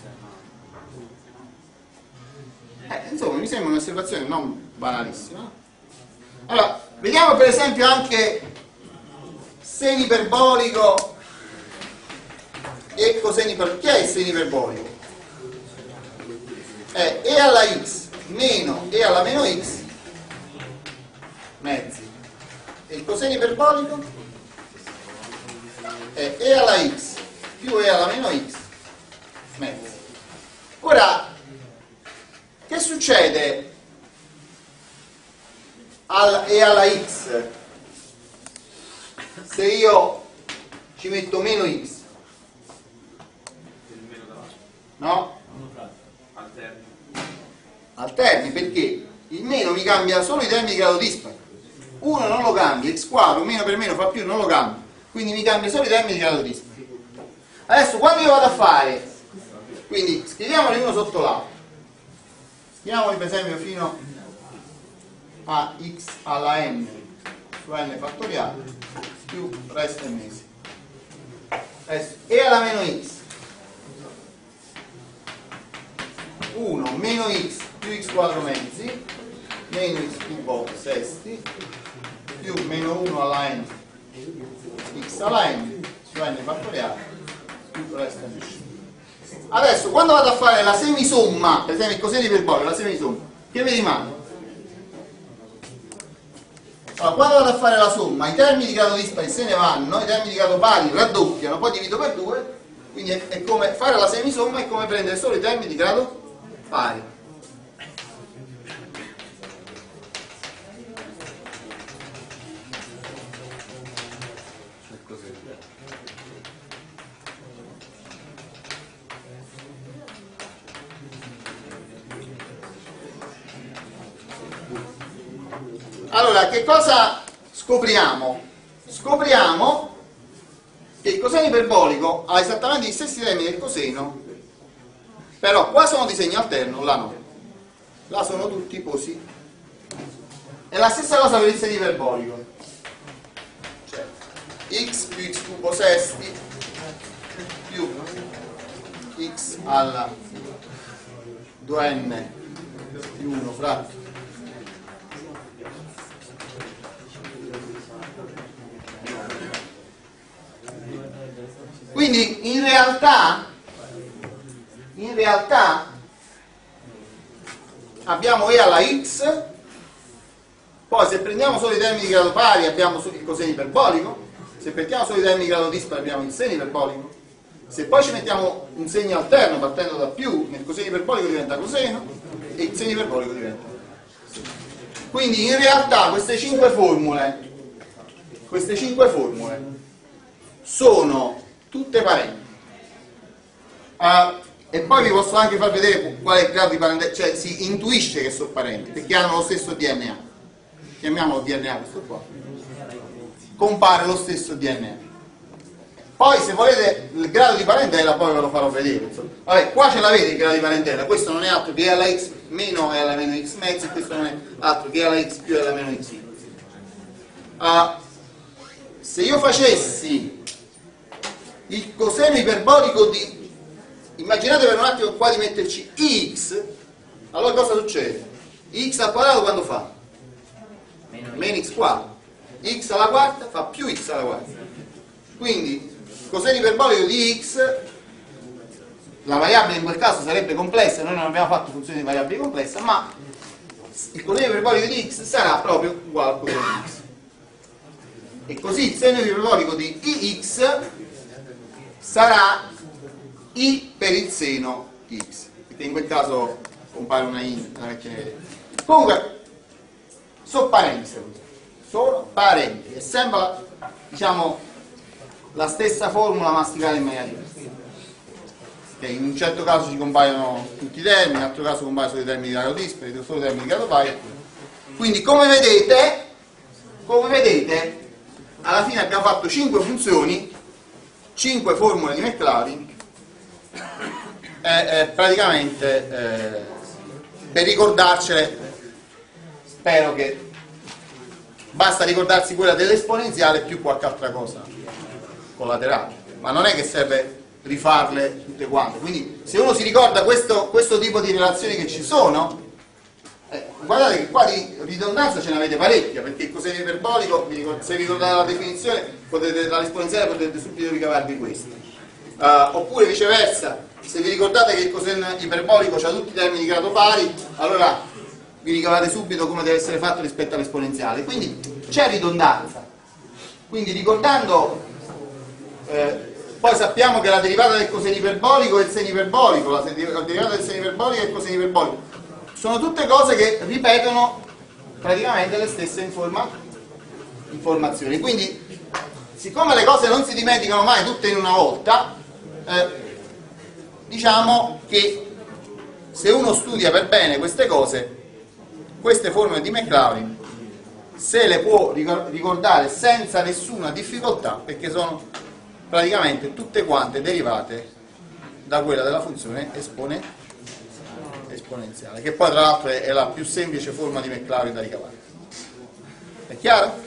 Speaker 1: Insomma, mi sembra un'osservazione non banalissima. Allora, vediamo per esempio anche seno iperbolico e coseno iperbolico. Che è il seno iperbolico? È e alla x meno e alla meno x mezzi. E il coseno iperbolico è e alla x più e alla meno x mezzi. Ora, che succede e alla x se io ci metto meno x? No? Alterni, perché il meno mi cambia solo i termini di grado dispari. 1 non lo cambia, x quadro meno per meno fa più, non lo cambia, quindi mi cambia solo i termini di grado dispari. Adesso quando io vado a fare, quindi scriviamoli uno sotto l'altro, scriviamoli per esempio fino a x alla n su n fattoriale più resto ennesimo. E alla meno x 1 meno x più x quadro mezzi meno x cubo sesti più meno 1 alla n x alla n su n fattoriale più resto ennesimo. Adesso quando vado a fare la semisomma, per esempio il coseno iperbolico, la semisomma, che mi rimane? Allora, quando vado a fare la somma, i termini di grado dispari se ne vanno, i termini di grado pari raddoppiano, poi divido per 2, quindi è come fare la semisomma, è come prendere solo i termini di grado pari. Allora, che cosa scopriamo? Scopriamo che il coseno iperbolico ha esattamente gli stessi termini del coseno, però qua sono di segno alterno, là no. Là sono tutti così. È la stessa cosa per il seno iperbolico. Cioè, x più x cubo sesti più x alla 2n più 1 fratto quindi in realtà abbiamo e alla x, poi se prendiamo solo i termini di grado pari abbiamo il coseno iperbolico, se prendiamo solo i termini di grado dispari abbiamo il seno iperbolico, se poi ci mettiamo un segno alterno partendo da più, nel coseno iperbolico diventa coseno, e il segno iperbolico diventa 6. Quindi in realtà queste 5 formule sono tutte parenti. E poi vi posso anche far vedere qual è il grado di parentela, cioè si intuisce che sono parenti perché hanno lo stesso DNA. Chiamiamolo DNA questo qua. Compare lo stesso DNA. Poi se volete il grado di parentela poi ve lo farò vedere, insomma. Vabbè, qua ce l'avete il grado di parentela, questo non è altro che e alla x meno e alla meno x mezzo, e questo non è altro che e alla x più e alla meno x. Se io facessi il coseno iperbolico di, immaginate per un attimo qua di metterci x, allora cosa succede? X al quadrato quando fa? Meno x quadro. X alla quarta fa più x alla quarta. Quindi il coseno iperbolico di x, la variabile in quel caso sarebbe complessa, noi non abbiamo fatto funzioni di variabile complessa, ma il coseno iperbolico di x sarà proprio uguale al coseno di x. E così il seno iperbolico di ix sarà i per il seno di x, perché in quel caso compare una i, la vecchia vedete. Comunque sono parenti, è sempre, diciamo, la stessa formula masticata in maniera diversa. Che in un certo caso ci compaiono tutti i termini, in un altro caso compaiono solo i termini di grado dispari, solo i termini di grado pari. Quindi come vedete, alla fine abbiamo fatto 5 funzioni, 5 formule di Maclaurin, praticamente per ricordarcele, spero che basta ricordarsi quella dell'esponenziale più qualche altra cosa collaterale, ma non è che serve rifarle tutte quante. Quindi se uno si ricorda questo tipo di relazioni che ci sono, guardate che qua di ridondanza ce ne avete parecchia, perché il coseno iperbolico, se vi ricordate la definizione, dall'esponenziale potete subito ricavarvi questo. Oppure viceversa, se vi ricordate che il coseno iperbolico ha tutti i termini di grado pari, allora vi ricavate subito come deve essere fatto rispetto all'esponenziale. Quindi c'è ridondanza. Quindi ricordando, poi sappiamo che la derivata del coseno iperbolico è il seno iperbolico, la derivata del seno iperbolico è il coseno iperbolico. Sono tutte cose che ripetono praticamente le stesse informazioni. Quindi, siccome le cose non si dimenticano mai tutte in una volta, diciamo che se uno studia per bene queste cose, queste formule di Maclaurin se le può ricordare senza nessuna difficoltà, perché sono praticamente tutte quante derivate da quella della funzione esponenziale, che poi tra l'altro è la più semplice forma di Maclaurin da ricavare. È chiaro?